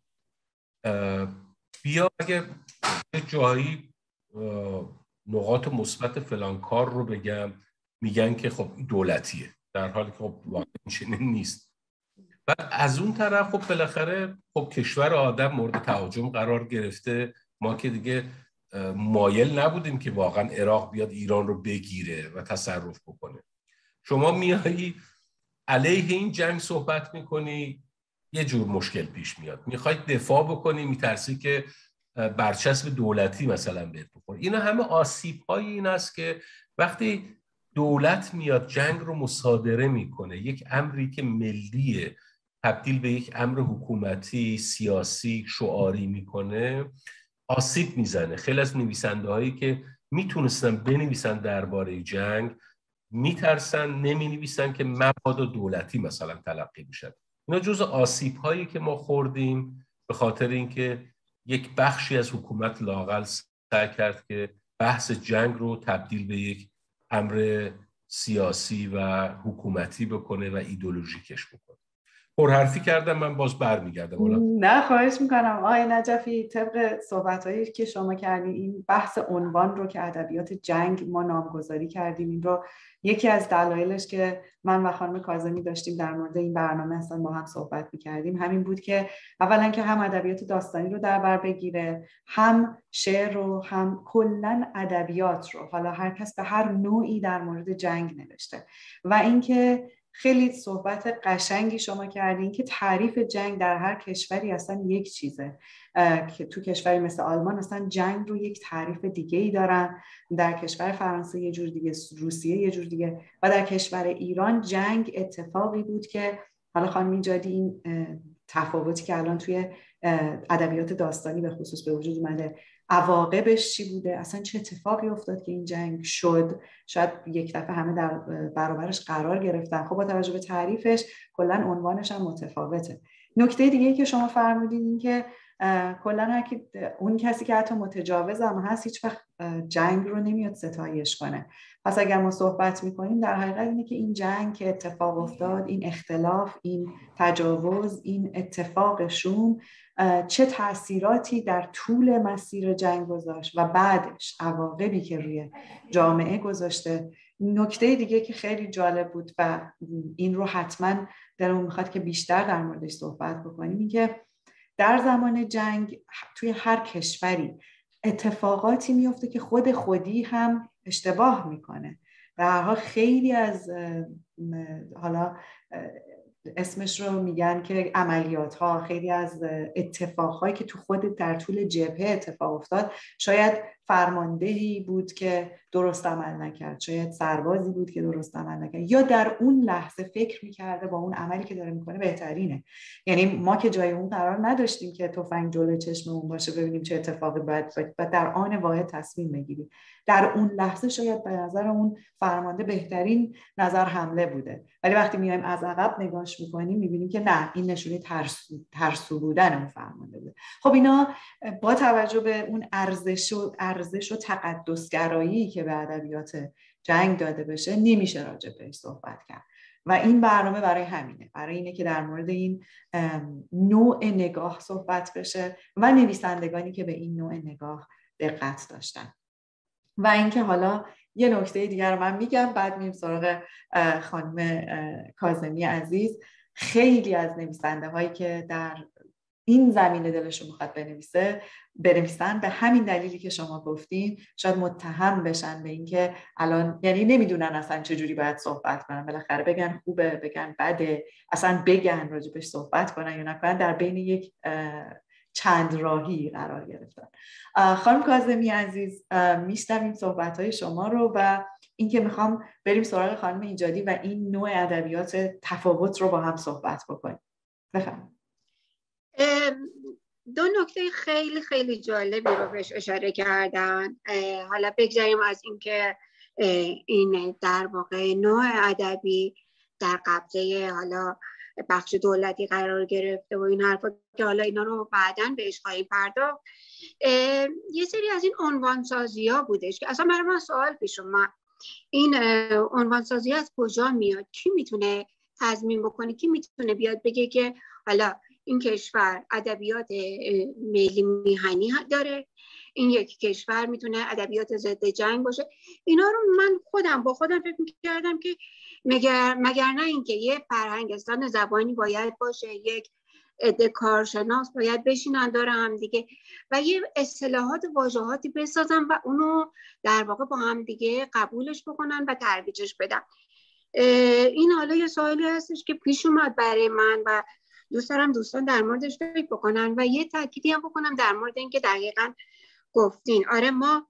بیا اگه جایی نقاط مثبت فلان کار رو بگم، میگن که خب دولتیه، در حالی که خب واقعا چنین نیست. و از اون طرف خب بالاخره خب کشور آدم مورد تهاجم قرار گرفته، ما که دیگه مایل نبودیم که واقعا عراق بیاد ایران رو بگیره و تصرف بکنه. شما میایی علیه این جنگ صحبت میکنی، یه جور مشکل پیش میاد. میخوای دفاع بکنی، میترسی که برچسب دولتی مثلا بهت بخوره. اینا همه آسیب‌های این است که وقتی دولت میاد جنگ رو مصادره میکنه، یک امری که ملیه تبدیل به یک امر حکومتی، سیاسی، شعاری میکنه، آسیب میزنه. خیلی از نویسنده هایی که میتونستن بنویسن درباره جنگ میترسن، نمی نویسن که مبادا دولتی مثلا تلقی بشن. اینا جزء آسیب هایی که ما خوردیم به خاطر اینکه یک بخشی از حکومت لااقل سعی کرد که بحث جنگ رو تبدیل به یک امر سیاسی و حکومتی بکنه و ایدئولوژیکش بکنه. پرحرفی کردم، من باز برمیگردم. نه خواهش میکنم آقای نجفی، طبق صحبت‌هایی که شما کردین این بحث عنوان رو که ادبیات جنگ ما نامگذاری کردیم، این رو یکی از دلایلش که من و خانم کاظمی داشتیم در مورد این برنامه اصلا با هم صحبت میکردیم همین بود که اولا که هم ادبیات داستانی رو در بر بگیره، هم شعر رو، هم کلاً ادبیات رو، حالا هر کس به هر نوعی در مورد جنگ نوشته. و اینکه خیلی صحبت قشنگی شما کردین که تعریف جنگ در هر کشوری اصلا یک چیزه، که تو کشوری مثل آلمان اصلا جنگ رو یک تعریف دیگه ای دارن، در کشور فرانسه یه جور دیگه، روسیه یه جور دیگه، و در کشور ایران جنگ اتفاقی بود که حالا خانم ایجادی این تفاوتی که الان توی ادبیات داستانی به خصوص به وجود اومده، عواقبش چی بوده، اصلا چه اتفاقی افتاد که این جنگ شد، شاید یک دفعه همه در برابرش قرار گرفتن. خب با توجه به تعریفش کلا عنوانش هم متفاوته. نکته دیگه که شما فرمودین این که کلا اون کسی که حتی متجاوز هم هست هیچ وقت جنگ رو نمیاد ستایش کنه. پس اگر ما صحبت میکنیم در حقیقت اینه که این جنگ که اتفاق افتاد، این اختلاف، این تجاوز، این اتفاق شوم چه تأثیراتی در طول مسیر جنگ گذاشت و بعدش عواقبی که روی جامعه گذاشته. نکته دیگه که خیلی جالب بود و این رو حتما دلمون میخواد که بیشتر در موردش صحبت بکنیم، این که در زمان جنگ توی هر کشوری اتفاقاتی میفته که خودی هم اشتباه میکنه. در هر حال خیلی از حالا اسمش رو میگن که عملیات ها، خیلی از اتفاقهایی که تو خود در طول جبهه اتفاق افتاد، شاید فرماندهی بود که درست عمل نکرد، شاید سربازی بود که درست عمل نکرد، یا در اون لحظه فکر میکرده با اون عملی که داره میکنه بهترینه. یعنی ما که جای اون قرار نداشتیم که تفنگ جلوی چشممون باشه ببینیم چه اتفاقی باید و در آن واحد تصمیم بگیریم. در اون لحظه شاید به نظر اون فرمانده بهترین نظر حمله بوده، ولی وقتی میایم از عقب نگاش میکنیم میبینیم که نه، این نشونه ترسو بودن اون فرمانده بوده. خب اینا با توجه به اون ارزش و تقدسگرایی که به ادبیات جنگ داده بشه نمیشه راجع بهش صحبت کرد و این برنامه برای همینه، برای اینه که در مورد این نوع نگاه صحبت بشه و نویسندگانی که به این نوع نگاه دقت داشتن. و اینکه حالا یه نکته دیگر رو من میگم، بعد میریم سراغ خانم کاظمی عزیز. خیلی از نویسنده هایی که در این زمینه دلشون میخواد بنویسن به همین دلیلی که شما گفتین شاید متهم بشن به اینکه الان یعنی نمیدونن اصلا چجوری باید صحبت کنن، بالاخره بگن خوبه، بگن بده، اصلا بگن راجبش صحبت کنن یا نکنن، در بین یک چند راهی قرار گرفتن. خانم کاظمی عزیز، میشنویم صحبت‌های شما رو و اینکه میخوام بریم سراغ خانم ایجادی و این نوع ادبیات تفاوت رو با هم صحبت بکنیم. بفرمایید. دو نکته خیلی خیلی جالبی رو بهش اشاره کردن. حالا بگذاریم از اینکه این در واقع نوع ادبی در قبضه حالا بخش دولتی قرار گرفته و این حرفا که حالا اینا رو بعداً بهش خواهیم پرداخت. یه سری از این عنوان سازی ها بودش که اصلا برای من سوال پیش اومد، این عنوان سازی از کجا میاد؟ کی میتونه تضمین بکنه؟ کی میتونه بیاد بگه که حالا این کشور ادبیات ملی میهنی داره، این یک کشور میتونه ادبیات ضد جنگ باشه؟ اینا رو من با خودم فکر میکردم که مگر نه اینکه یه فرهنگستان زبانی باید باشه، یک عده کارشناس باید بشینن دور هم دیگه و یه اصطلاحات واژهاتی بسازن و اونو در واقع با هم دیگه قبولش بکنن و ترویجش بدن. این حالا یه سوالی هستش که پیش اومد برای من و دوست دارم دوستان در موردش فکر بکنن و یه تأکیدی هم بکنم در مورد اینکه دقیقاً گفتین. آره، ما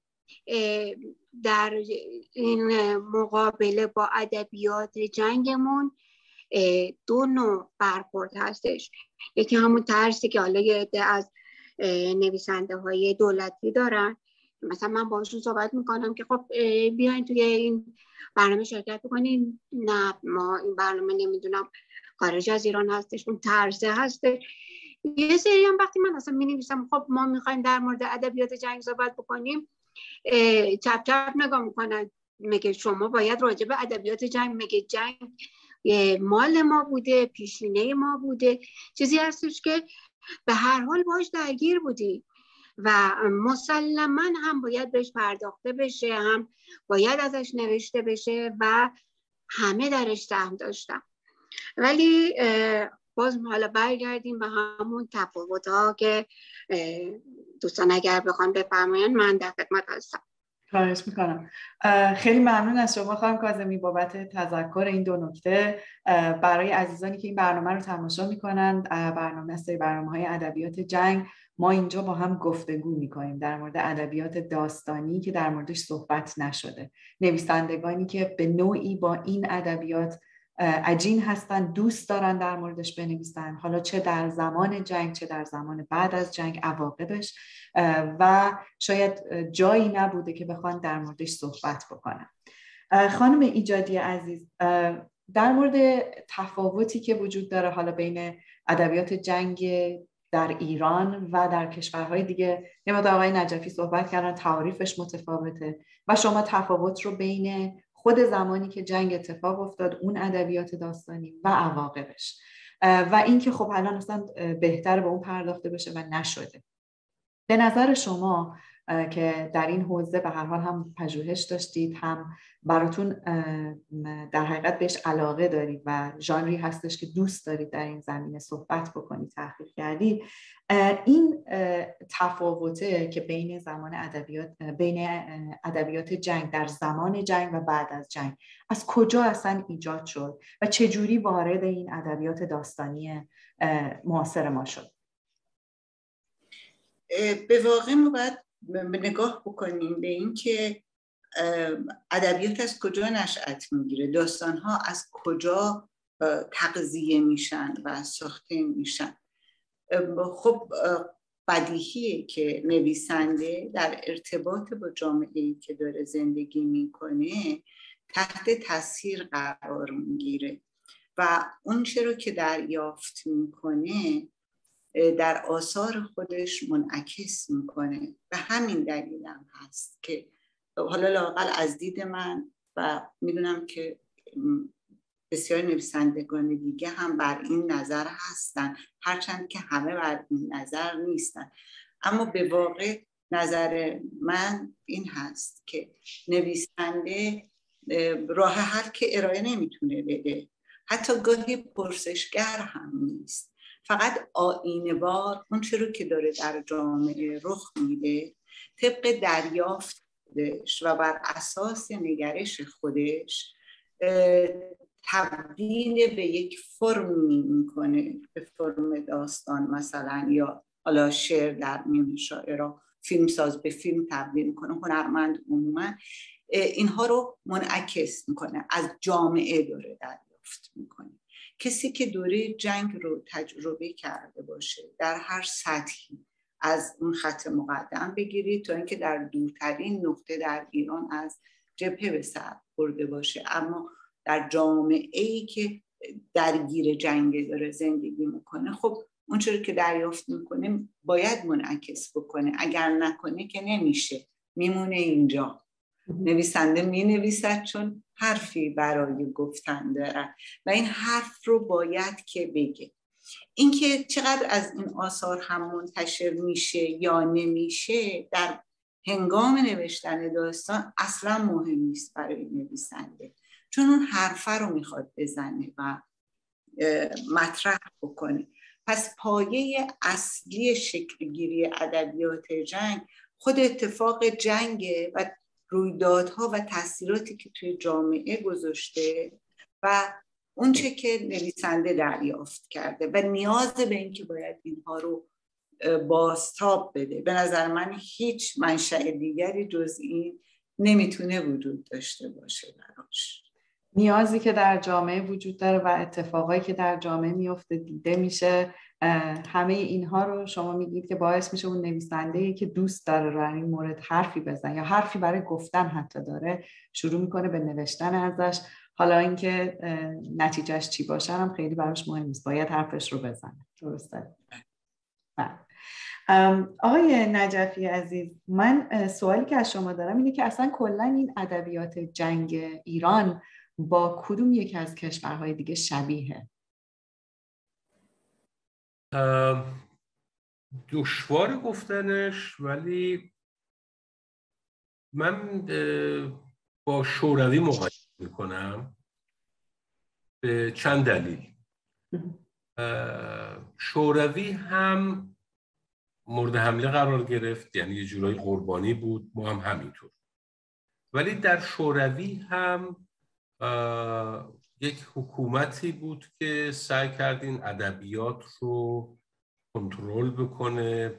در این مقابله با ادبیات جنگمون دو نوع برخورد هستش. یکی همون ترسی که حالا یه عده از نویسنده های دولتی دارن، مثلا من باشون صحبت میکنم که خب بیاین توی این برنامه شرکت بکنین، نه ما این برنامه نمیدونم خارج از ایران هستش، اون ترسه هسته. یه سری هم وقتی من اصلا می‌نویسم خب ما می‌خوایم در مورد ادبیات جنگ صحبت بکنیم، چپ چپ نگاه میکنن، میگه شما باید راجع به ادبیات جنگ، میگه جنگ مال ما بوده، پیشینه ما بوده، چیزی هستش که به هر حال باش درگیر بودی و مسلماً هم باید بهش پرداخته بشه، هم باید ازش نوشته بشه و همه درش سهم داشتن. ولی باز حالا برگردیم به همون تفاوت‌ها که دوستان اگر بخوان بفرمایند من در خدمت هستم. خواهش میکنم. خیلی ممنون از شما خانم کاظمی بابت تذکر این دو نکته. برای عزیزانی که این برنامه رو تماشا میکنند، برنامه‌های ادبیات جنگ، ما اینجا با هم گفتگو میکنیم در مورد ادبیات داستانی که در موردش صحبت نشده، نویسندگانی که به نوعی با این ادبیات عجین هستن، دوست دارن در موردش بنویسن، حالا چه در زمان جنگ چه در زمان بعد از جنگ، عواقبش، و شاید جایی نبوده که بخوان در موردش صحبت بکنن. خانم ایجادی عزیز، در مورد تفاوتی که وجود داره حالا بین ادبیات جنگ در ایران و در کشورهای دیگه، نماد آقای نجفی صحبت کردن تعاریفش متفاوته و شما تفاوت رو بین خود زمانی که جنگ اتفاق افتاد، اون ادبیات داستانی و عواقبش، و اینکه خب الان اصلا بهتره به اون پرداخته بشه و نشده. به نظر شما که در این حوزه به هر حال هم پژوهش داشتید، هم براتون در حقیقت بهش علاقه دارید و ژانری هستش که دوست دارید در این زمینه صحبت بکنید، تحقیق کردید. این تفاوته که بین ادبیات جنگ در زمان جنگ و بعد از جنگ از کجا اصلا ایجاد شد و چجوری وارد این ادبیات داستانی معاصر ما شد؟ به واقع ما باید نگاه بکنیم به این که ادبیات از کجا نشأت میگیره، داستان‌ها از کجا تغذیه میشن و ساخته میشن. خب بدیهیه که نویسنده در ارتباط با جامعه‌ای که داره زندگی میکنه تحت تاثیر قرار میگیره و اون چه رو که دریافت میکنه در آثار خودش منعکس میکنه. به همین دلیل هم هست که حالا لااقل از دید من و میدونم که بسیار نویسندگان دیگه هم بر این نظر هستن، هرچند که همه بر این نظر نیستن، اما به واقع نظر من این هست که نویسنده راه حل که ارائه نمیتونه بده، حتی گاهی پرسشگر هم نیست، فقط آیینه‌وار اون چه رو که داره در جامعه رخ میده طبق دریافت خودش و بر اساس نگرش خودش تبدیل به یک فرمی میکنه، به فرم داستان مثلا، یا حالا شعر در میون شاعرها، فیلمساز به فیلم تبدیل میکنه، هنرمند عموما اینها رو منعکس میکنه، از جامعه داره دریافت میکنه. کسی که دوره جنگ رو تجربه کرده باشه در هر سطحی، از اون خط مقدم بگیرید تا اینکه در دورترین نقطه در ایران از جبهه به سر برده باشه، اما در جامعه‌ای که درگیر جنگ داره زندگی میکنه، خب اون چیزی که دریافت میکنه باید منعکس بکنه، اگر نکنه که نمیشه، میمونه اینجا. نویسنده مینویسد چون حرفی برای گفتن داره و این حرف رو باید که بگه. اینکه چقدر از این آثار هم منتشر میشه یا نمیشه در هنگام نوشتن داستان اصلا مهم نیست برای نویسنده، چون اون حرفه رو میخواد بزنه و مطرح بکنه. پس پایه اصلی شکلگیری ادبیات جنگ خود اتفاق جنگه و رویدادها و تاثیراتی که توی جامعه گذاشته و اون چه که نویسنده دریافت کرده و نیاز به این که باید اینها رو بازتاب بده. به نظر من هیچ منشأ دیگری جز این نمیتونه وجود داشته باشه براش. نیازی که در جامعه وجود داره و اتفاقایی که در جامعه میفته دیده میشه، همه اینها رو شما میگید که باعث میشه اون نویسنده‌ای که دوست داره رو این مورد حرفی بزنه یا حرفی برای گفتن حتی داره، شروع میکنه به نوشتن ازش. حالا اینکه نتیجهش چی باشه هم خیلی براش مهم نیست، باید حرفش رو بزنه. درسته؟ آقای نجفی عزیز، من سوالی که از شما دارم اینه که اصلا کلا این ادبیات جنگ ایران با کدوم یکی از کشورهای دیگه شبیه؟ دشوار گفتنش، ولی من با شوروی مقایسه میکنم به چند دلیل. شوروی هم مورد حمله قرار گرفت، یعنی یه جورای قربانی بود، ما هم همینطور، ولی در شوروی هم یک حکومتی بود که سعی کرد این ادبیات رو کنترل بکنه،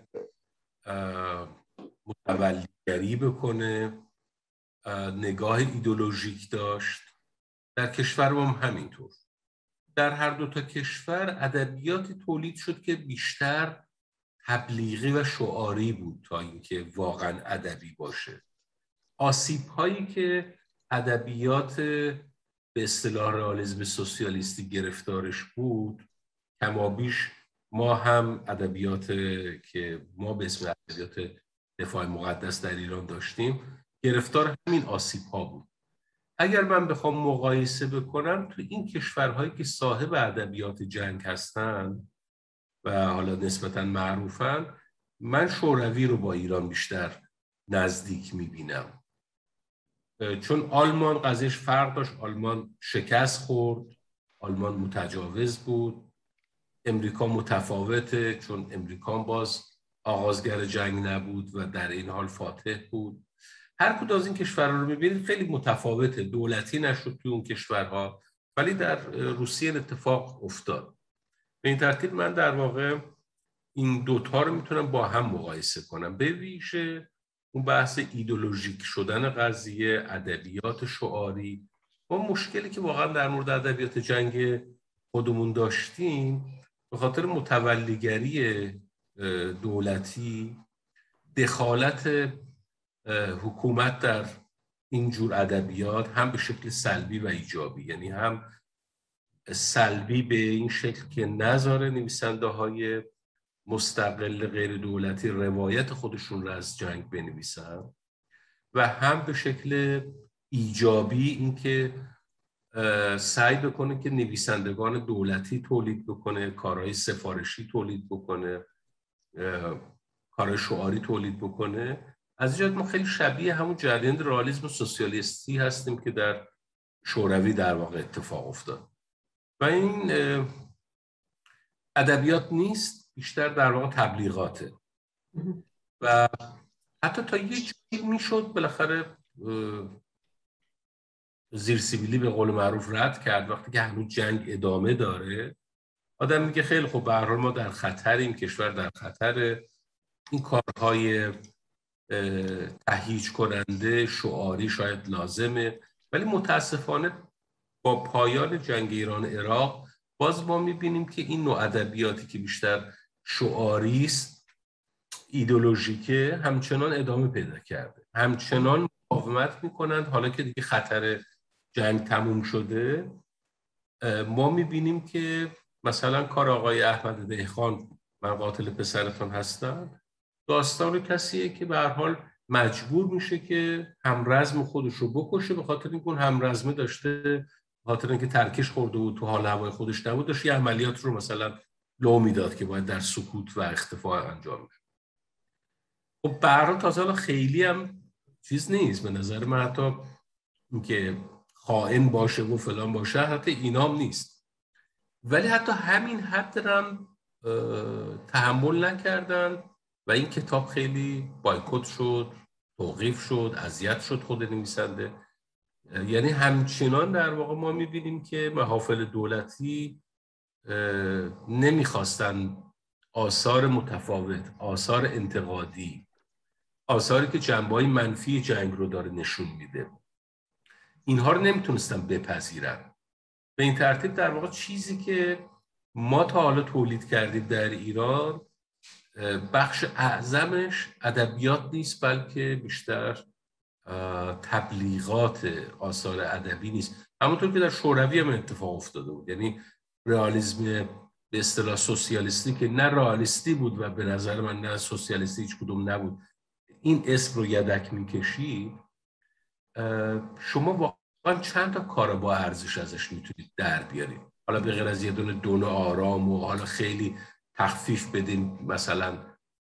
متولیگری بکنه، نگاه ایدئولوژیک داشت. در کشور ما هم همینطور. در هر دو تا کشور ادبیاتی تولید شد که بیشتر تبلیغی و شعاری بود تا اینکه واقعا ادبی باشه. آسیب‌هایی که ادبیات به اصطلاح رئالیسم سوسیالیستی گرفتارش بود، کمابیش ما هم ادبیات که ما به اسم ادبیات دفاع مقدس در ایران داشتیم گرفتار همین آسیب‌ها بود. اگر من بخوام مقایسه بکنم تو این کشورهایی که صاحب ادبیات جنگ هستن و حالا نسبتاً معروفن، من شوروی رو با ایران بیشتر نزدیک میبینم. چون آلمان قضیهش فرق داشت، آلمان شکست خورد، آلمان متجاوز بود، امریکا متفاوته چون امریکا باز آغازگر جنگ نبود و در این حال فاتح بود. هر کدوم از این کشورها رو میبینید خیلی متفاوته، دولتی نشد توی اون کشورها، ولی در روسیه اتفاق افتاد. به این ترتیب من در واقع این دوتا رو میتونم با هم مقایسه کنم. به ویژه اون بحث ایدئولوژیک شدن قضیه، ادبیات شعاری، ما مشکلی که واقعا در مورد ادبیات جنگ خودمون داشتیم به خاطر متولیگری دولتی، دخالت حکومت در اینجور ادبیات، هم به شکل سلبی و ایجابی، یعنی هم سلبی به این شکل که نذاره نویسنده های مستقل غیر دولتی روایت خودشون رو از جنگ بنویسن، و هم به شکل ایجابی اینکه سعی بکنه که نویسندگان دولتی تولید بکنه، کارهای سفارشی تولید بکنه، کارهای شعاری تولید بکنه. از این جهت ما خیلی شبیه همون جریان رئالیسم سوسیالیستی هستیم که در شوروی در واقع اتفاق افتاد. و این ادبیات نیست، بیشتر در واقع تبلیغاته. و حتی تا یه جایی میشد بالاخره زیر سیبیلی به قول معروف رد کرد. وقتی که هنوز جنگ ادامه داره، آدم میگه خیلی خب به هر حال ما در خطریم، کشور در خطر، این کارهای تهییج کننده شعاری شاید لازمه. ولی متاسفانه با پایان جنگ ایران عراق باز ما میبینیم که این نوع ادبیاتی که بیشتر شعاری است، ایدئولوژیکه، همچنان ادامه پیدا کرده، همچنان مقاومت میکنند. حالا که دیگه خطر جنگ تموم شده، ما میبینیم که مثلا کار آقای احمد دهخان، من قاتل پسرتون هستم، داستان کسیه که به هر حال مجبور میشه که همرزم خودش رو بکشه، به خاطر اینکه اون همرزمه داشته، به خاطر اینکه ترکش خورده بود، تو حال هوای خودش نبود، داشت یه عملیات رو مثلا لو میداد که باید در سکوت و اختفاء انجام میشه. خب به هر حال تازه خیلی هم چیز نیست به نظر من، حتی اینکه خائن باشه و فلان باشه حتی اینام نیست، ولی حتی همین حد هم تحمل نکردن و این کتاب خیلی بایکوت شد، توقیف شد، اذیت شد خود نویسنده. یعنی همچنان در واقع ما میبینیم که محافل دولتی نمیخواستن آثار متفاوت، آثار انتقادی، آثاری که جنبه‌های منفی جنگ رو داره نشون میده، اینها رو نمیتونستن بپذیرن. به این ترتیب در واقع چیزی که ما تا حالا تولید کردیم در ایران، بخش اعظمش ادبیات نیست، بلکه بیشتر تبلیغات آثار ادبی نیست. همونطور که در شوروی هم اتفاق افتاده بود، یعنی رئالیسم به اصطلاح سوسیالیستی که نه رئالیستی بود و به نظر من نه سوسیالیستی هیچ کدوم نبود، این اسم رو یدک میکشید، شما واقعا چند تا کار با ارزش ازش میتونید در بیارید. حالا به غیر از یه دونه آرام و حالا خیلی تخفیف بدین، مثلا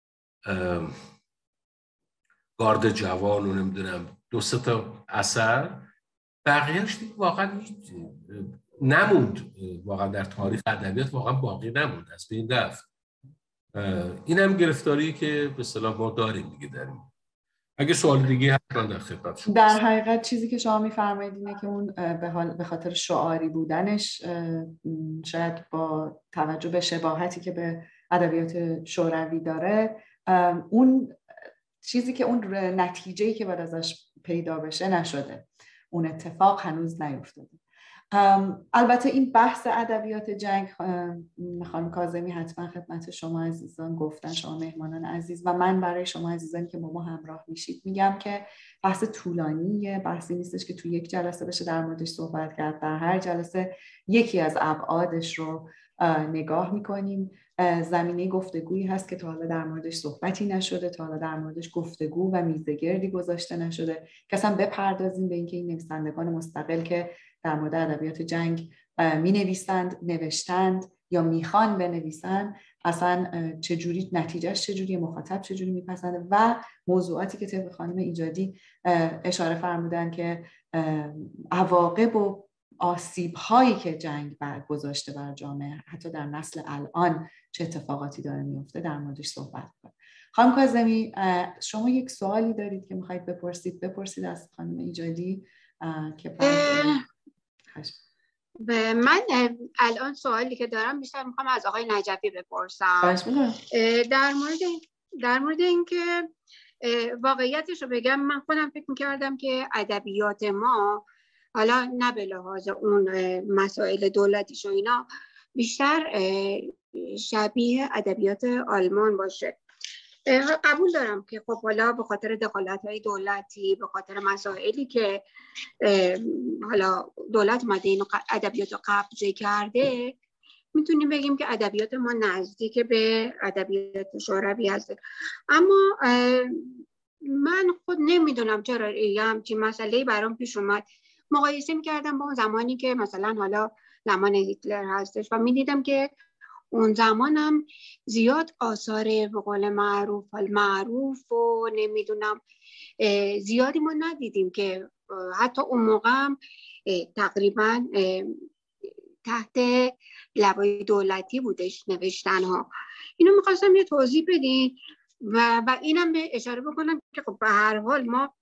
گارد جوان و نمیدونم 2-3 تا اثر، بقیه‌اش دیگه واقعا نموند، واقعا در تاریخ ادبیات واقعا باقی نموند، از بین رفت. این هم گرفتاری که به اصطلاح ما داریم دیگه داریم. اگه سوال دیگه حتما در خدمت شما. در حقیقت چیزی که شما می‌فرمایید اینه که اون به خاطر شعاری بودنش، شاید با توجه به شباهتی که به ادبیات شوروی داره، اون چیزی که اون نتیجه‌ای که باید ازش پیدا بشه نشده، اون اتفاق هنوز نیفتاده. البته این بحث ادبیات جنگ، خانم کاظمی حتما خدمت شما عزیزان گفتن، شما مهمانان عزیز، و من برای شما عزیزانی که با ما همراه میشید میگم که بحث طولانیه، بحثی نیستش که تو یک جلسه بشه در موردش صحبت کرد. در هر جلسه یکی از ابعادش رو نگاه میکنیم. زمینه گفتگویی هست که تا حالا در موردش صحبتی نشده، تا حالا در موردش گفتگو و میزگردی گذاشته نشده که اصلا بپردازیم به اینکه این نویسندگان مستقل که در مورد ادبیات جنگ می نویسند، نوشتند یا میخوان بنویسن اصلا چجوری نتیجهش چجوری، مخاطب چجوری میپسنده و موضوعاتی که طبق خانم ایجادی اشاره فرمودن که عواقب و آسیب هایی که جنگ گذاشته بر جامعه، حتی در نسل الان چه اتفاقاتی داره میفته، در موردش صحبت کنیم. خانم کاظمی شما یک سوالی دارید که میخواید بپرسید از خانم ایجادی که من الان سوالی که دارم بیشتر میخوام از آقای نجفی بپرسم در مورد اینکه واقعیتش رو بگم، من خودم فکر میکردم که ادبیات ما حالا نه به لحاظ اون مسائل دولتیش و اینا بیشتر شبیه ادبیات آلمان باشه. قبول دارم که خب حالا به خاطر دخالت‌های دولتی، به خاطر مسائلی که حالا دولت اومده این ادبیات رو قبضه کرده، میتونیم بگیم که ادبیات ما نزدیک به ادبیات شوروی هست. اما من خود نمیدونم چرا یه همچین مسئله‌ای برام پیش اومد. مقایسه میکردم با اون زمانی که مثلا حالا زمان هیتلر هستش و میدیدم که اون زمانم زیاد آثار به قول معروف و نمیدونم زیادی ما ندیدیم که حتی اون موقع هم تقریبا تحت لوای دولتی بودش نوشتن ها. اینو میخواستم یه توضیح بدین و اینم به اشاره بکنم که خب به هر حال ما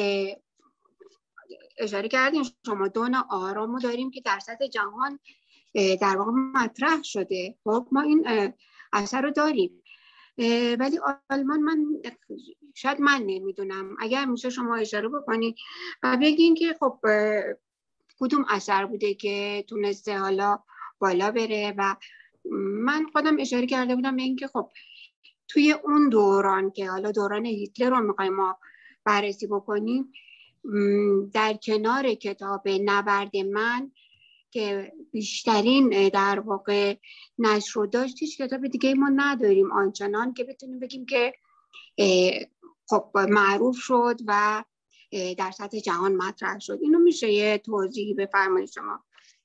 اشاره کردیم شما دون آرامو داریم که در سطح جهان در واقع مطرح شده. خب ما این اثر رو داریم، ولی آلمان شاید من نمیدونم، اگر میشه شما اشاره بکنید و بگین که خب کدوم اثر بوده که تونسته حالا بالا بره. و من خودم اشاره کرده بودم به این که خب توی اون دوران که حالا دوران هیتلر رو میخوایم ما بررسی بکنیم، در کنار کتاب نبرد من که بیشترین در واقع نشر رو داشت، هیچ کتاب دیگه ما نداریم آنچنان که بتونیم بگیم که خب معروف شد و در سطح جهان مطرح شد. اینو میشه یه توضیحی بفرمایید شما؟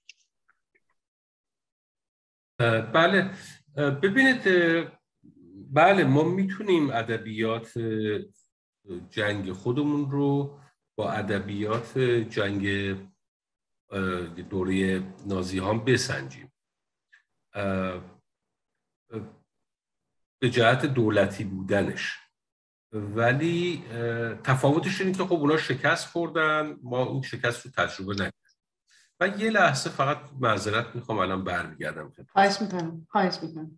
بله، ببینید، بله ما میتونیم ادبیات جنگ خودمون رو با ادبیات جنگ دوره نازی ها بسنجیم به جهت دولتی بودنش، ولی تفاوتش اینه که خب اونا شکست خوردن، ما این شکست رو تجربه نکردیم. و یه لحظه فقط معذرت میخوام، الان برمیگردم. خواهش میکنم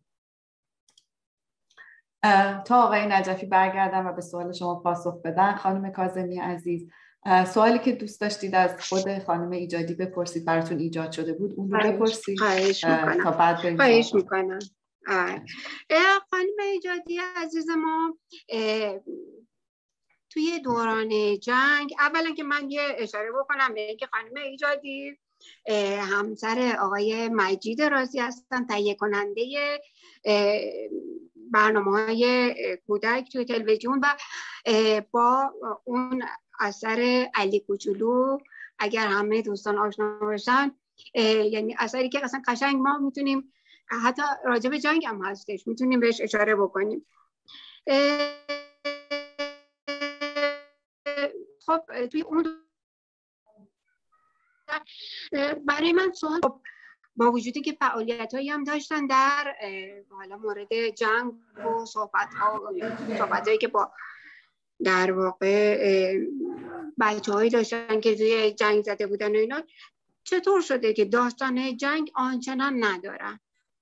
تا آقای نجفی برگردن و به سوال شما پاسخ بدن. خانم کاظمی عزیز، سوالی که دوست داشتید از خود خانم ایجادی بپرسید، براتون ایجاد شده بود، اون رو بپرسید. خواهش میکنم. تا بعد بریم. خواهش میکنم. خانم ایجادی عزیز ما، توی دوران جنگ، اولا که من یه اشاره بکنم به اینکه خانم ایجادی همسر آقای مجید رازی هستن، تهیه کننده برنامه‌های کودک توی تلویزیون و با اون اثر علی کوچولو، اگر همه دوستان آشنا باشن، یعنی اثری که اصلا قشنگ ما میتونیم حتی راجع به جنگ هم هستش میتونیم بهش اشاره بکنیم. خب توی اون برای من سوال، با وجودی که فعالیت‌هایی هم داشتن در حالا مورد جنگ و صحبت‌هایی که با در واقع بچه‌هایی داشتن که توی جنگ زده بودن و اینا، چطور شده که داستان جنگ آنچنان ندارن؟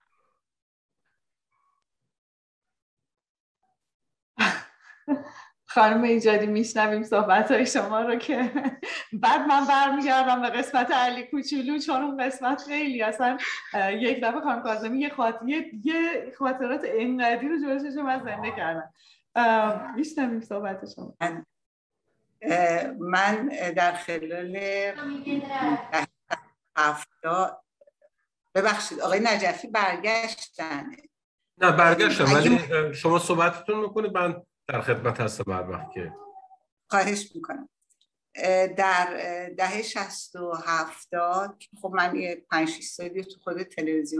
خانم ایجادی میشنویم صحبت‌های شما رو که بعد من برمیگردم به قسمت علی کوچولو، چون اون قسمت خیلی اصلا یک دفعه خانم کاظمی یه خاطرات اینقدری رو جلوش من زنده کردم. میشنویم صحبت شما. من در خلال 70 ببخشید آقای نجفی برگشتن؟ نه برگشتم، ولی شما صحبتتون میکنید، من در خدمت هستم هر وقت که. خواهش میکنم. در دهه 60 و 70 خب من 5-6 سالی تو خود تلویزیون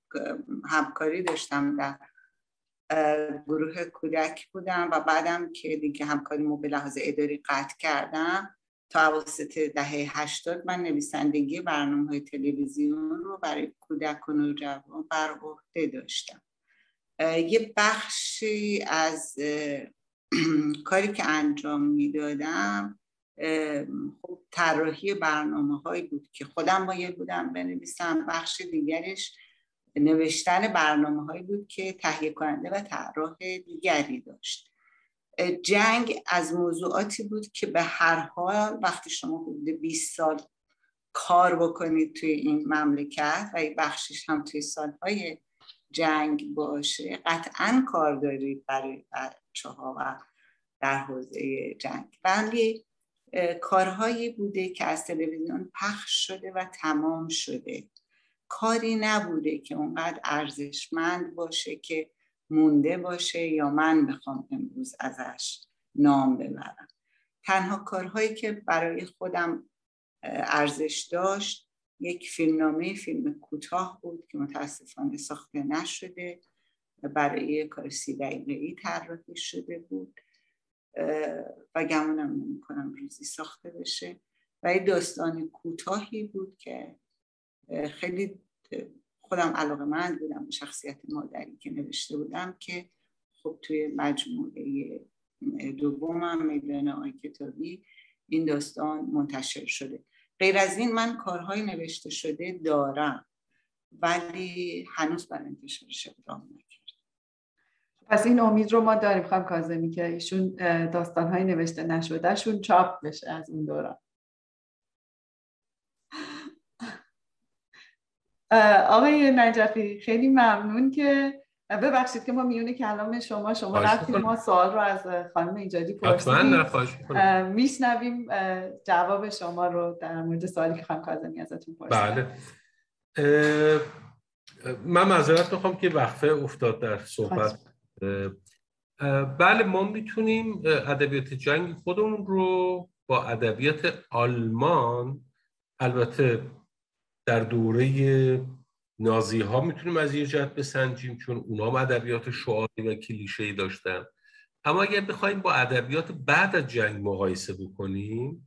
همکاری داشتم، در گروه کودک بودم و بعدم که دیگه همکاریمو به لحاظ اداری قطع کردم تا اواسط دهه 80 من نویسندگی برنامه‌های تلویزیون رو برای کودکان و جوان بر عهده داشتم. یه بخشی از کاری که انجام میدادم خب طراحی برنامه‌هایی بود که خودم باید بودم بنویسم، بخش دیگرش نوشتن برنامه‌هایی بود که تهیه کننده و طراح دیگری داشت. جنگ از موضوعاتی بود که به هر حال وقتی شما حدود 20 سال کار بکنید توی این مملکت و یک بخشش هم توی سالهای جنگ باشه، قطعاً کار دارید برای بچه‌ها و در حوزه جنگ. ولی کارهایی بوده که از تلویزیون پخش شده و تمام شده، کاری نبوده که اونقدر ارزشمند باشه که مونده باشه یا من بخوام امروز ازش نام ببرم. تنها کارهایی که برای خودم ارزش داشت یک فیلم کوتاه بود که متاسفانه ساخته نشده، برای کار 30 دقیقه‌ای طراحی شده بود و گمونم نمی‌کنم روزی ساخته بشه و یه داستان کوتاهی بود که خیلی خودم علاقه‌مند بودم به شخصیت مادری که نوشته بودم که خب توی مجموعه دومم میدان آی کتابی این داستان منتشر شده. غیر از این من کارهای نوشته شده دارم ولی هنوز بر انتشارش اقدام نکردم. پس این امید رو ما داریم خانم کاظمی که ایشون داستان‌های نوشته نشده شون چاپ بشه از اون دوران. آقای نجفی خیلی ممنون که ببخشید که ما میونه کلام شما رفتیم، ما سوال رو از خانم ایجادی پرسیدیم، میشنویم جواب شما رو در مورد سوالی که خانم کاظمی ازتون پرسیدن. بله، من معذرت میخوام که وقفه افتاد در صحبت. بله، ما میتونیم ادبیات جنگ خودمون رو با ادبیات آلمان، البته در دوره نازی ها میتونیم از یه جهت بسنجیم چون اونا هم ادبیات شعاری و کلیشه‌ای داشتن، اما اگر بخوایم با ادبیات بعد از جنگ مقایسه بکنیم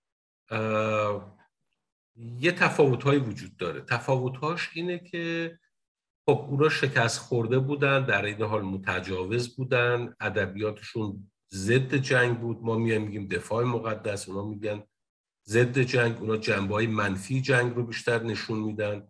یه تفاوت‌هایی وجود داره. تفاوت‌هاش اینه که خب اونا شکست خورده بودن، در این حال متجاوز بودن، ادبیاتشون ضد جنگ بود. ما میگیم دفاع مقدس، اونا میگن ضد جنگ. اونا جنبه‌های منفی جنگ رو بیشتر نشون میدن.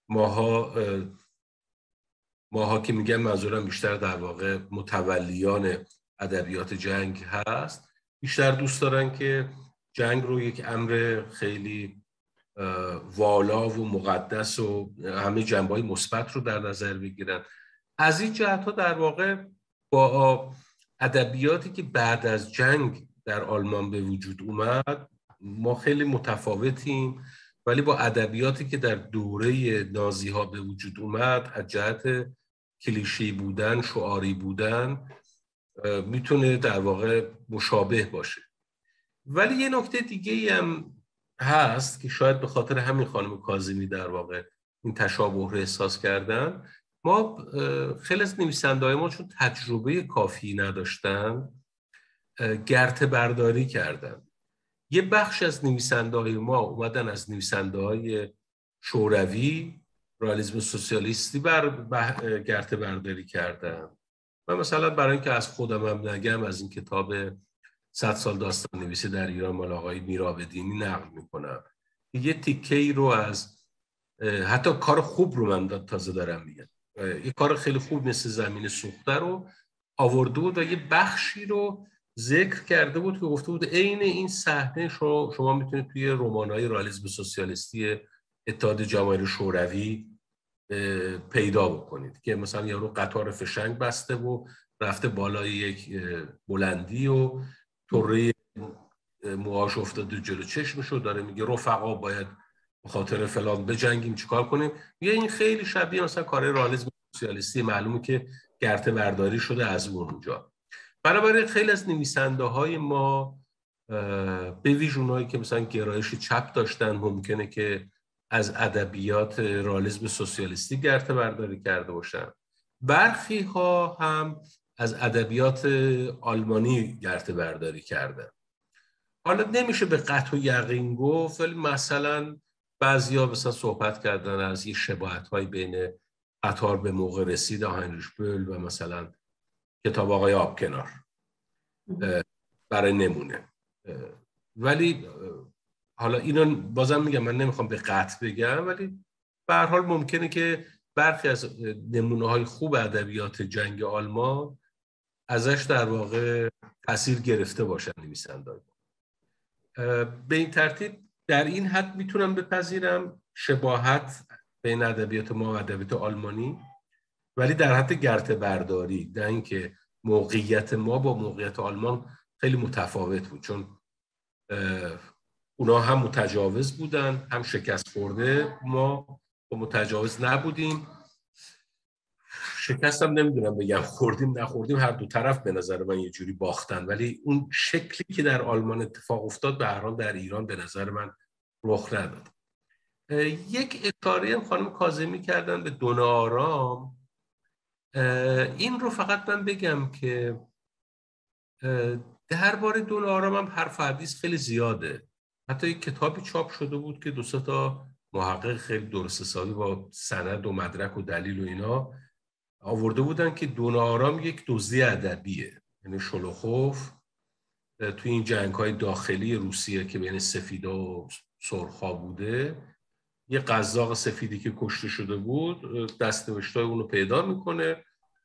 ماها که میگن منظورم بیشتر در واقع متولیان ادبیات جنگ هست، بیشتر دوست دارن که جنگ رو یک امر خیلی والا و مقدس و همه جنبه‌های مثبت رو در نظر بگیرن. از این جهت‌ها در واقع با ادبیاتی که بعد از جنگ در آلمان به وجود اومد ما خیلی متفاوتیم، ولی با ادبیاتی که در دوره نازی ها به وجود اومد از جهت کلیشه‌ای بودن، شعاری بودن میتونه در واقع مشابه باشه. ولی یه نکته دیگه هم هست که شاید به خاطر همین خانم کاظمی در واقع این تشابه رو احساس کردن. ما خیلی از نویسنده‌های ما چون تجربه کافی نداشتن گرته برداری کردن. یه بخش از نویسنده‌های ما اومدن از نویسنده‌های شوروی، رئالیسم سوسیالیستی گرته برداری کردن. من مثلا برای اینکه از خودم هم نگم از این کتاب 100 سال داستان نویسی در ایران مال آقای میرابدینی نقل میکنم. یه تیکه‌ای رو از حتی کار خوب رو من تازه دارم میگم، یه کار خیلی خوب مثل زمین سوخته رو آورده بود و یه بخشی رو ذکر کرده بود که گفته بود عین این صحنه شما میتونید توی رمان‌های رئالیسم سوسیالیستی اتحاد جماهیر شوروی پیدا بکنید که مثلا یارو قطار فشنگ بسته و رفته بالای یک بلندی و طره موهاش افتاده جلو چشمش و داره میگه رفقا باید به خاطر فلان بجنگیم، چیکار کنیم. میگه این خیلی شبیه مثلا کار رئالیسم سوسیالیستی، معلومه که گرته برداری شده از اونجا. بنابراین خیلی از نویسنده‌های ما به ویژه اونایی که مثلا گرایش چپ داشتن ممکنه که از ادبیات رئالیسم سوسیالیستی گرته برداری کرده باشن، برخی ها هم از ادبیات آلمانی گرته برداری کردن. حالا نمیشه به قطع و یقین گفت، ولی مثلا بعضیا مثلا صحبت کردن از یه شباهت‌های بین قطار به موقع رسید هاینریش بول و مثلا کتاب آقای آبکنار برای نمونه. ولی حالا اینو بازم میگم، من نمیخوام به قطع بگم، ولی به هر حال ممکنه که برخی از نمونه‌های خوب ادبیات جنگ آلمان ازش در واقع تاثیر گرفته باشن نویسنده‌ها. به این ترتیب در این حد میتونم بپذیرم شباهت بین ادبیات ما و ادبیات آلمانی، ولی در حد گرته برداری، در اینکه موقعیت ما با موقعیت آلمان خیلی متفاوت بود، چون اونا هم متجاوز بودن هم شکست خورده، ما متجاوز نبودیم. شکست هم نمیدونم بگم خوردیم نخوردیم، هر دو طرف به نظر من یه جوری باختن، ولی اون شکلی که در آلمان اتفاق افتاد به هر حال در ایران به نظر من رخ نداد. یک اشاره هم خانم کاظمی کردن به دون آرام. این رو فقط من بگم که درباره دون آرام هم حرف و حدیث خیلی زیاده. حتی یک کتابی چاپ شده بود که 2 تا محقق خیلی درست حسابی با سند و مدرک و دلیل و اینا آورده بودن که دون آرام یک دزدی ادبیه. یعنی شولوخوف توی این جنگ‌های داخلی روسیه که بین سفیدا و سرخا بوده، یه قزاق سفیدی که کشته شده بود دست‌نوشته‌های اونو پیدا میکنه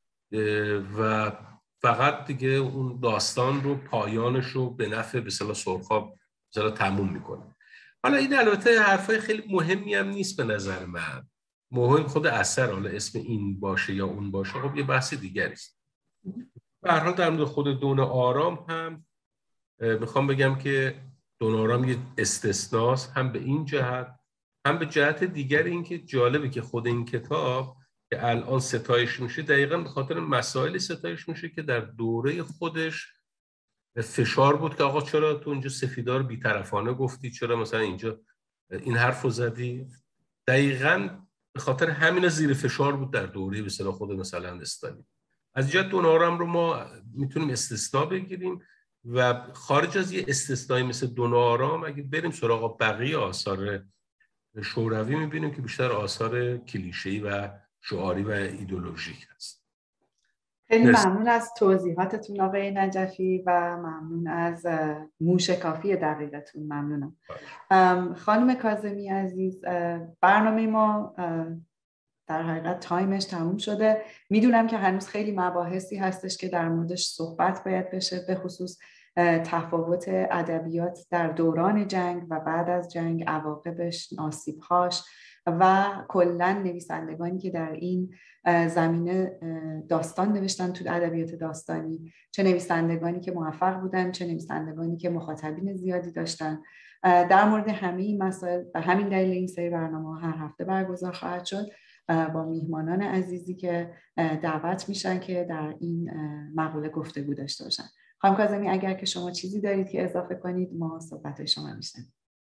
و فقط دیگه اون داستان رو پایانش رو به نفع به اصطلاح سرخا تموم میکنه. حالا این البته حرفای خیلی مهمی هم نیست به نظر من. مهم خود اثر، حالا اسم این باشه یا اون باشه خب یه بحث دیگری است. به هر حال در مورد خود دون آرام هم میخوام بگم که دون آرام یه استثناست، هم به این جهت هم به جهت دیگر. این که جالبه که خود این کتاب که الان ستایش میشه دقیقاً به خاطر مسائل ستایش میشه که در دوره خودش فشار بود که آقا چرا تو اینجا سفیدار بی‌طرفانه گفتی، چرا مثلا اینجا این حرفو زدی. دقیقاً به خاطر همین زیر فشار بود در دوره به اصطلاح خود مثلا استالین. از جهت دون آرام رو ما میتونیم استثناء بگیریم و خارج از یه استثنایی مثل دون آرام اگه بریم سراغ بقیه آثار شوروی میبینیم که بیشتر آثار کلیشه‌ای و شعاری و ایدئولوژیک هست. خیلی ممنون از توضیحاتتون آقای نجفی و ممنون از موشکافی دقیقتون. ممنونم. خانم کاظمی عزیز، برنامه ما در حقیقت تایمش تموم شده. میدونم که هنوز خیلی مباحثی هستش که در موردش صحبت باید بشه، به خصوص تفاوت ادبیات در دوران جنگ و بعد از جنگ، عواقبش، آسیب‌هاش و کلاً نویسندگانی که در این زمینه داستان نوشتن تو ادبیات داستانی، چه نویسندگانی که موفق بودن، چه نویسندگانی که مخاطبین زیادی داشتن. در مورد همه این مسائل به همین دلیل این سری برنامه هر هفته برگزار خواهد شد با میهمانان عزیزی که دعوت میشن که در این مقوله گفتگو داشته باشن. خانم کاظمی اگر که شما چیزی دارید که اضافه کنید ما صحبت شما میشنویم.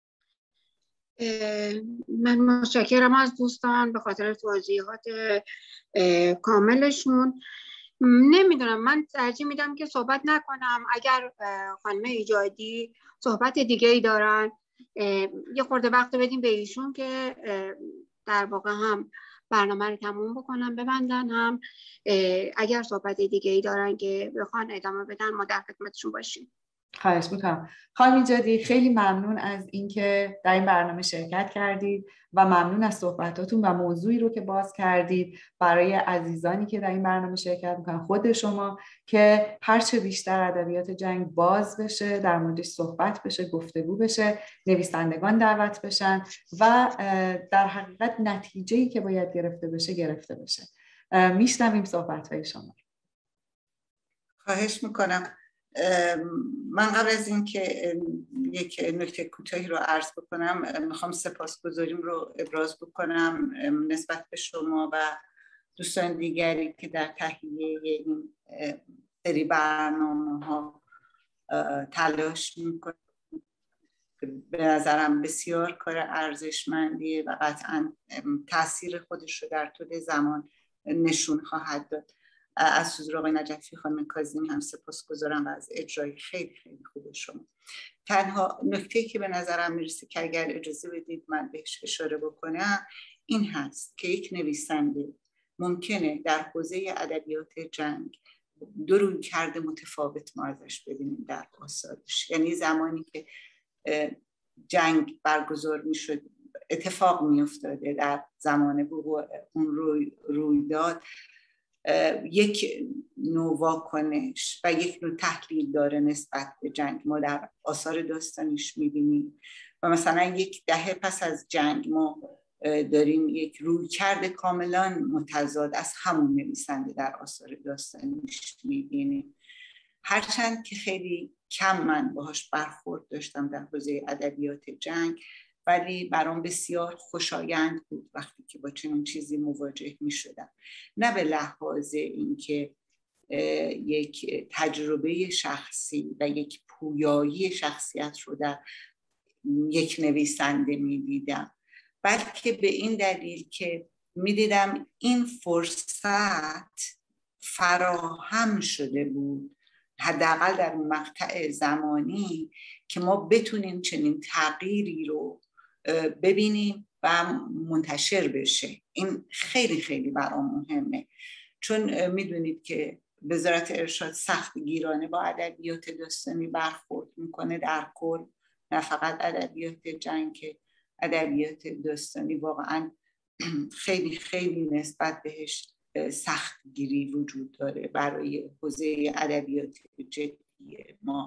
من متشکرم از دوستان به خاطر توضیحات کاملشون. نمیدونم، من ترجیح میدم که صحبت نکنم. اگر خانم ایجادی صحبت دیگه ای دارن یه خورده وقت بدیم به ایشون که در واقع هم برنامه رو تموم بکنم ببندن، هم اگر صحبت دیگه ای دارن که بخوان ادامه بدن ما در خدمتشون باشیم. خواهش میکنم. خانم ایجادی خیلی ممنون از اینکه در این برنامه شرکت کردید و ممنون از صحبتاتون و موضوعی رو که باز کردید برای عزیزانی که در این برنامه شرکت میکنن، خود شما، که هرچه بیشتر ادبیات جنگ باز بشه، در موردش صحبت بشه، گفتگو بشه، نویسندگان دعوت بشن و در حقیقت نتیجه‌ای که باید گرفته بشه. میشنویم صحبت‌های شما. خواهش میکنم. من قبل از این که یک نکته کوتاهی رو عرض بکنم میخوام سپاسگزاریم رو ابراز بکنم نسبت به شما و دوستان دیگری که در تهیه این سری برنامه ها تلاش میکنن. به نظرم بسیار کار ارزشمندیه و قطعا تاثیر خودش رو در طول زمان نشون خواهد داد. از حضور آقای نجفی خانم کاظمی هم سپاسگزارم و از اجرای خیلی خیلی خوب شما. تنها نکته‌ای که به نظرم میرسه که اگر اجازه بدید من بهش اشاره بکنم این هست که یک نویسنده ممکنه در حوزه ادبیات جنگ دو رویکرد متفاوت ما ازش ببینیم در آثارش. یعنی زمانی که جنگ برگزار میشد، اتفاق میافتاده در زمان وقوع اون رویداد، یک نوع واکنش و یک نوع تحلیل داره نسبت به جنگ ما در آثار داستانیش میبینیم. و مثلا یک دهه پس از جنگ ما داریم یک رویکرد کاملا متضاد از همون نویسنده در آثار داستانیش میبینیم. هرچند که خیلی کم من باهاش برخورد داشتم در حوزه ادبیات جنگ، ولی برام بسیار خوشایند بود وقتی که با چنین چیزی مواجه می شدم. نه به لحاظ اینکه یک تجربه شخصی و یک پویایی شخصیت رو در یک نویسنده می دیدم، بلکه به این دلیل که می دیدم این فرصت فراهم شده بود، حداقل در اون مقطع زمانی، که ما بتونیم چنین تغییری رو ببینیم و منتشر بشه. این خیلی خیلی برام مهمه، چون میدونید که وزارت ارشاد سخت گیرانه با ادبیات داستانی برخورد میکنه در کل، نه فقط ادبیات جنگ، که ادبیات داستانی واقعا خیلی خیلی نسبت بهش سخت گیری وجود داره برای حوزه ادبیات جدی ما.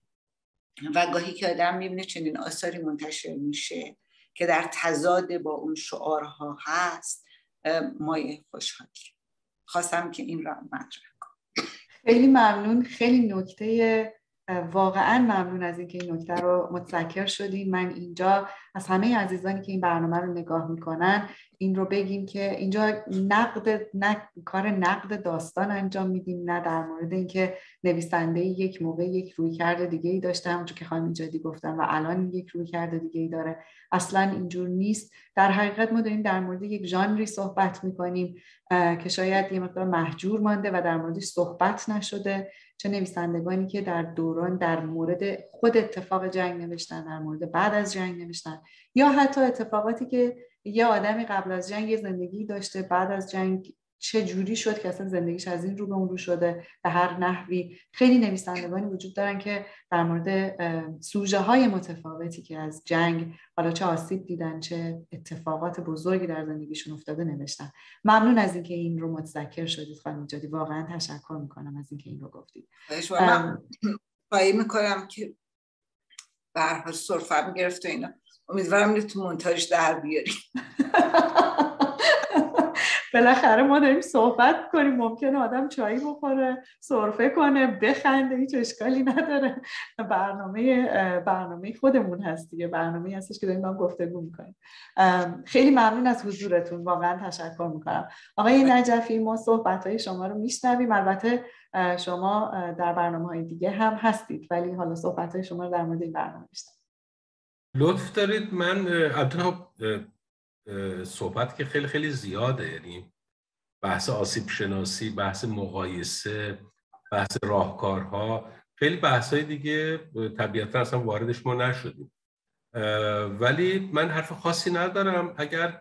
و گاهی که آدم میبینه چنین آثاری منتشر میشه که در تضاد با اون شعارها هست، مایه خوشحالی. خواستم که این را مطرح کنم. خیلی ممنون. خیلی نکته، واقعا ممنون از اینکه این نکته رو متذکر شدیم. من اینجا از همه عزیزانی که این برنامه رو نگاه میکنن این رو بگیم که اینجا کار نقد داستان انجام میدیم، نه در مورد اینکه نویسنده یک موقع یک رویکرد دیگه‌ای داشته همونجور که خانم ایجادی گفتن و الان یک رویکرد دیگه‌ای داره. اصلا اینجور نیست. در حقیقت ما داریم در مورد یک ژانری صحبت میکنیم که شاید یه مقدار مهجور مانده و در موردش صحبت نشده. چه نویسندگانی که در مورد خود اتفاق جنگ نوشتن، در مورد بعد از جنگ نوشتن، یا حتی اتفاقاتی که یه آدمی قبل از جنگ یه زندگی داشته، بعد از جنگ چه جوری شد که اصلا زندگیش از این رو به اون رو شده به هر نحوی. خیلی نویسندگانی وجود دارن که در مورد سوژه های متفاوتی که از جنگ حالا چه آسیب دیدن چه اتفاقات بزرگی در زندگیشون افتاده نوشتن. ممنون از اینکه این رو متذکر شدید خانم ایجادی، واقعا تشکر میکنم از اینکه این رو گفتید. من خواهی میکنم که به هر حال سرفه گرفت و اینا، امیدوارم تو مونتاژ در بیاری. بالاخره ما داریم صحبت کنیم، ممکنه آدم چایی بخوره، سرفه کنه، بخنده، هیچ اشکالی نداره. برنامه خودمون هست دیگه، برنامه‌ای هستش که داریم با هم گفتگو میکنیم. خیلی ممنون از حضورتون، واقعا تشکر میکنم. آقای نجفی، ما صحبت‌های شما رو میشنویم. البته شما در برنامه‌های دیگه هم هستید، ولی حالا صحبت‌های شما رو در مورد این برنامه میشنویم. لطف دارید. من صحبت که خیلی خیلی زیاده، یعنی بحث آسیب شناسی، بحث مقایسه، بحث راهکارها، خیلی بحث‌های دیگه طبیعتا اصلا واردش ما نشدیم. ولی من حرف خاصی ندارم. اگر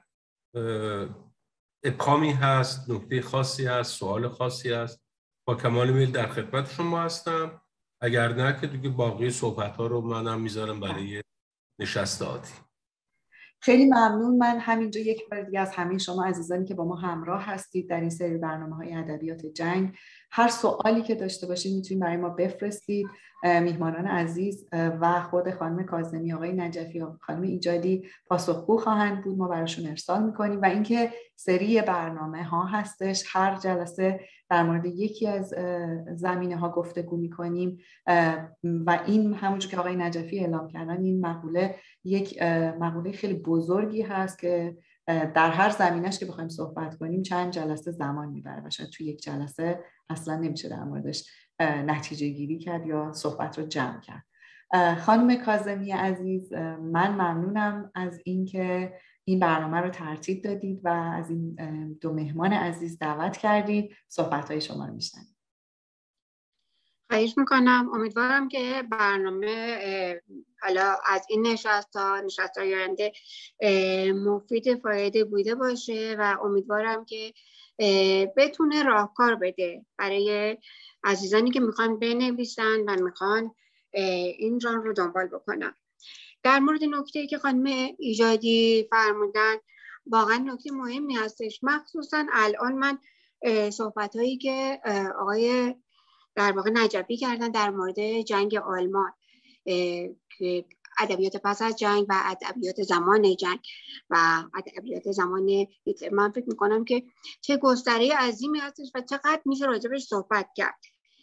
ابهامی هست، نکته خاصی هست، سوال خاصی هست، با کمال میل در خدمت شما هستم. اگر نه که دیگه باقی صحبت‌ها رو منم میذارم برای نشست آتی. خیلی ممنون. من همینجا یک بار دیگه از همه شما عزیزانی که با ما همراه هستید در این سری برنامه‌های ادبیات جنگ، هر سوالی که داشته باشید میتونید برای ما بفرستید. میهمانان عزیز و خود خانم کاظمی، آقای نجفی و خانم ایجادی پاسخگو خواهند بود. ما براشون ارسال میکنیم. و اینکه سری برنامه‌ها هستش، هر جلسه در مورد یکی از زمینه‌ها گفتگو میکنیم و این همونجور که آقای نجفی اعلام کردن، این مقوله یک مقوله خیلی بزرگی هست که در هر زمینش که بخوایم صحبت کنیم چند جلسه زمان میبره و شاید توی یک جلسه اصلا نمیشه در موردش نتیجه گیری کرد یا صحبت رو جمع کرد. خانم کاظمی عزیز، من ممنونم از اینکه این برنامه رو ترتیب دادید و از این دو مهمان عزیز دعوت کردید صحبت‌های شما رو میشنویم. خواهش میکنم. امیدوارم که برنامه حالا از این نشست‌های آینده مفید فایده بوده باشه و امیدوارم که بتونه راهکار بده برای عزیزانی که میخوان بنویسن و میخوان این ژانر رو دنبال بکنن. در مورد نکته‌ای که خانم ایجادی فرمودن واقعا نکته مهمی هستش، مخصوصا الان من صحبت‌هایی که آقای در واقع نجفی کردن در مورد جنگ آلمان که ادبیات پس از جنگ و ادبیات زمان جنگ و ادبیات زمان هیتلر، من فکر میکنم که چه گستره عظیمی هستش و چقدر میشه راجبش صحبت کرد.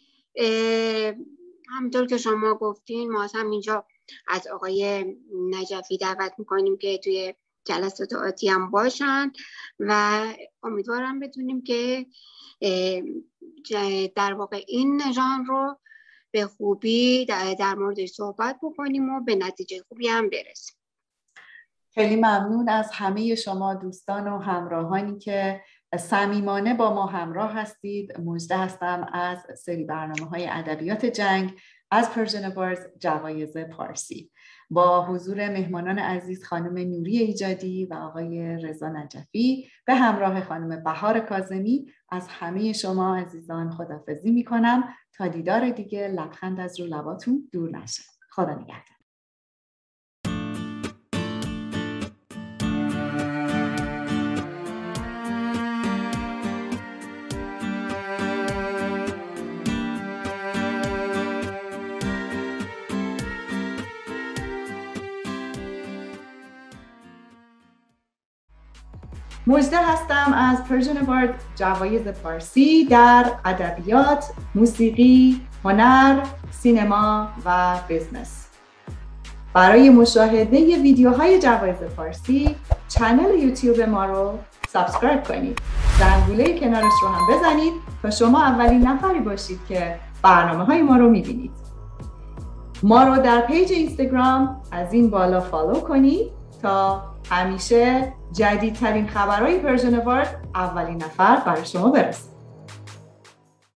همونطور که شما گفتین ما هم اینجا از آقای نجفی دعوت میکنیم که توی جلسات آتی هم باشن و امیدوارم بتونیم که در واقع این ژانر رو به خوبی در موردش صحبت بکنیم و به نتیجه خوبی هم برسیم. خیلی ممنون از همه شما دوستان و همراهانی که صمیمانه با ما همراه هستید. مژده هستم از سری برنامه‌های ادبیات جنگ از پرژن اواردز جوایز پارسی با حضور مهمانان عزیز خانم نوری ایجادی و آقای رضا نجفی به همراه خانم بهار کاظمی. از همه شما عزیزان خداحافظی میکنم تا دیدار دیگه. لبخند از رو لباتون دور نشه. خدا نگهدار. مژده هستم از پرژن اواردز جوایز پارسی در ادبیات، موسیقی، هنر، سینما و بزنس. برای مشاهده ویدیوهای جوایز پارسی چنل یوتیوب ما رو سابسکرایب کنید. زنگوله کنارش رو هم بزنید تا شما اولین نفری باشید که برنامه‌های ما رو می‌بینید. ما رو در پیج اینستاگرام از این بالا فالو کنید تا همیشه جدیدترین خبرهای پرژن اواردز اولین نفر برای شما برسه.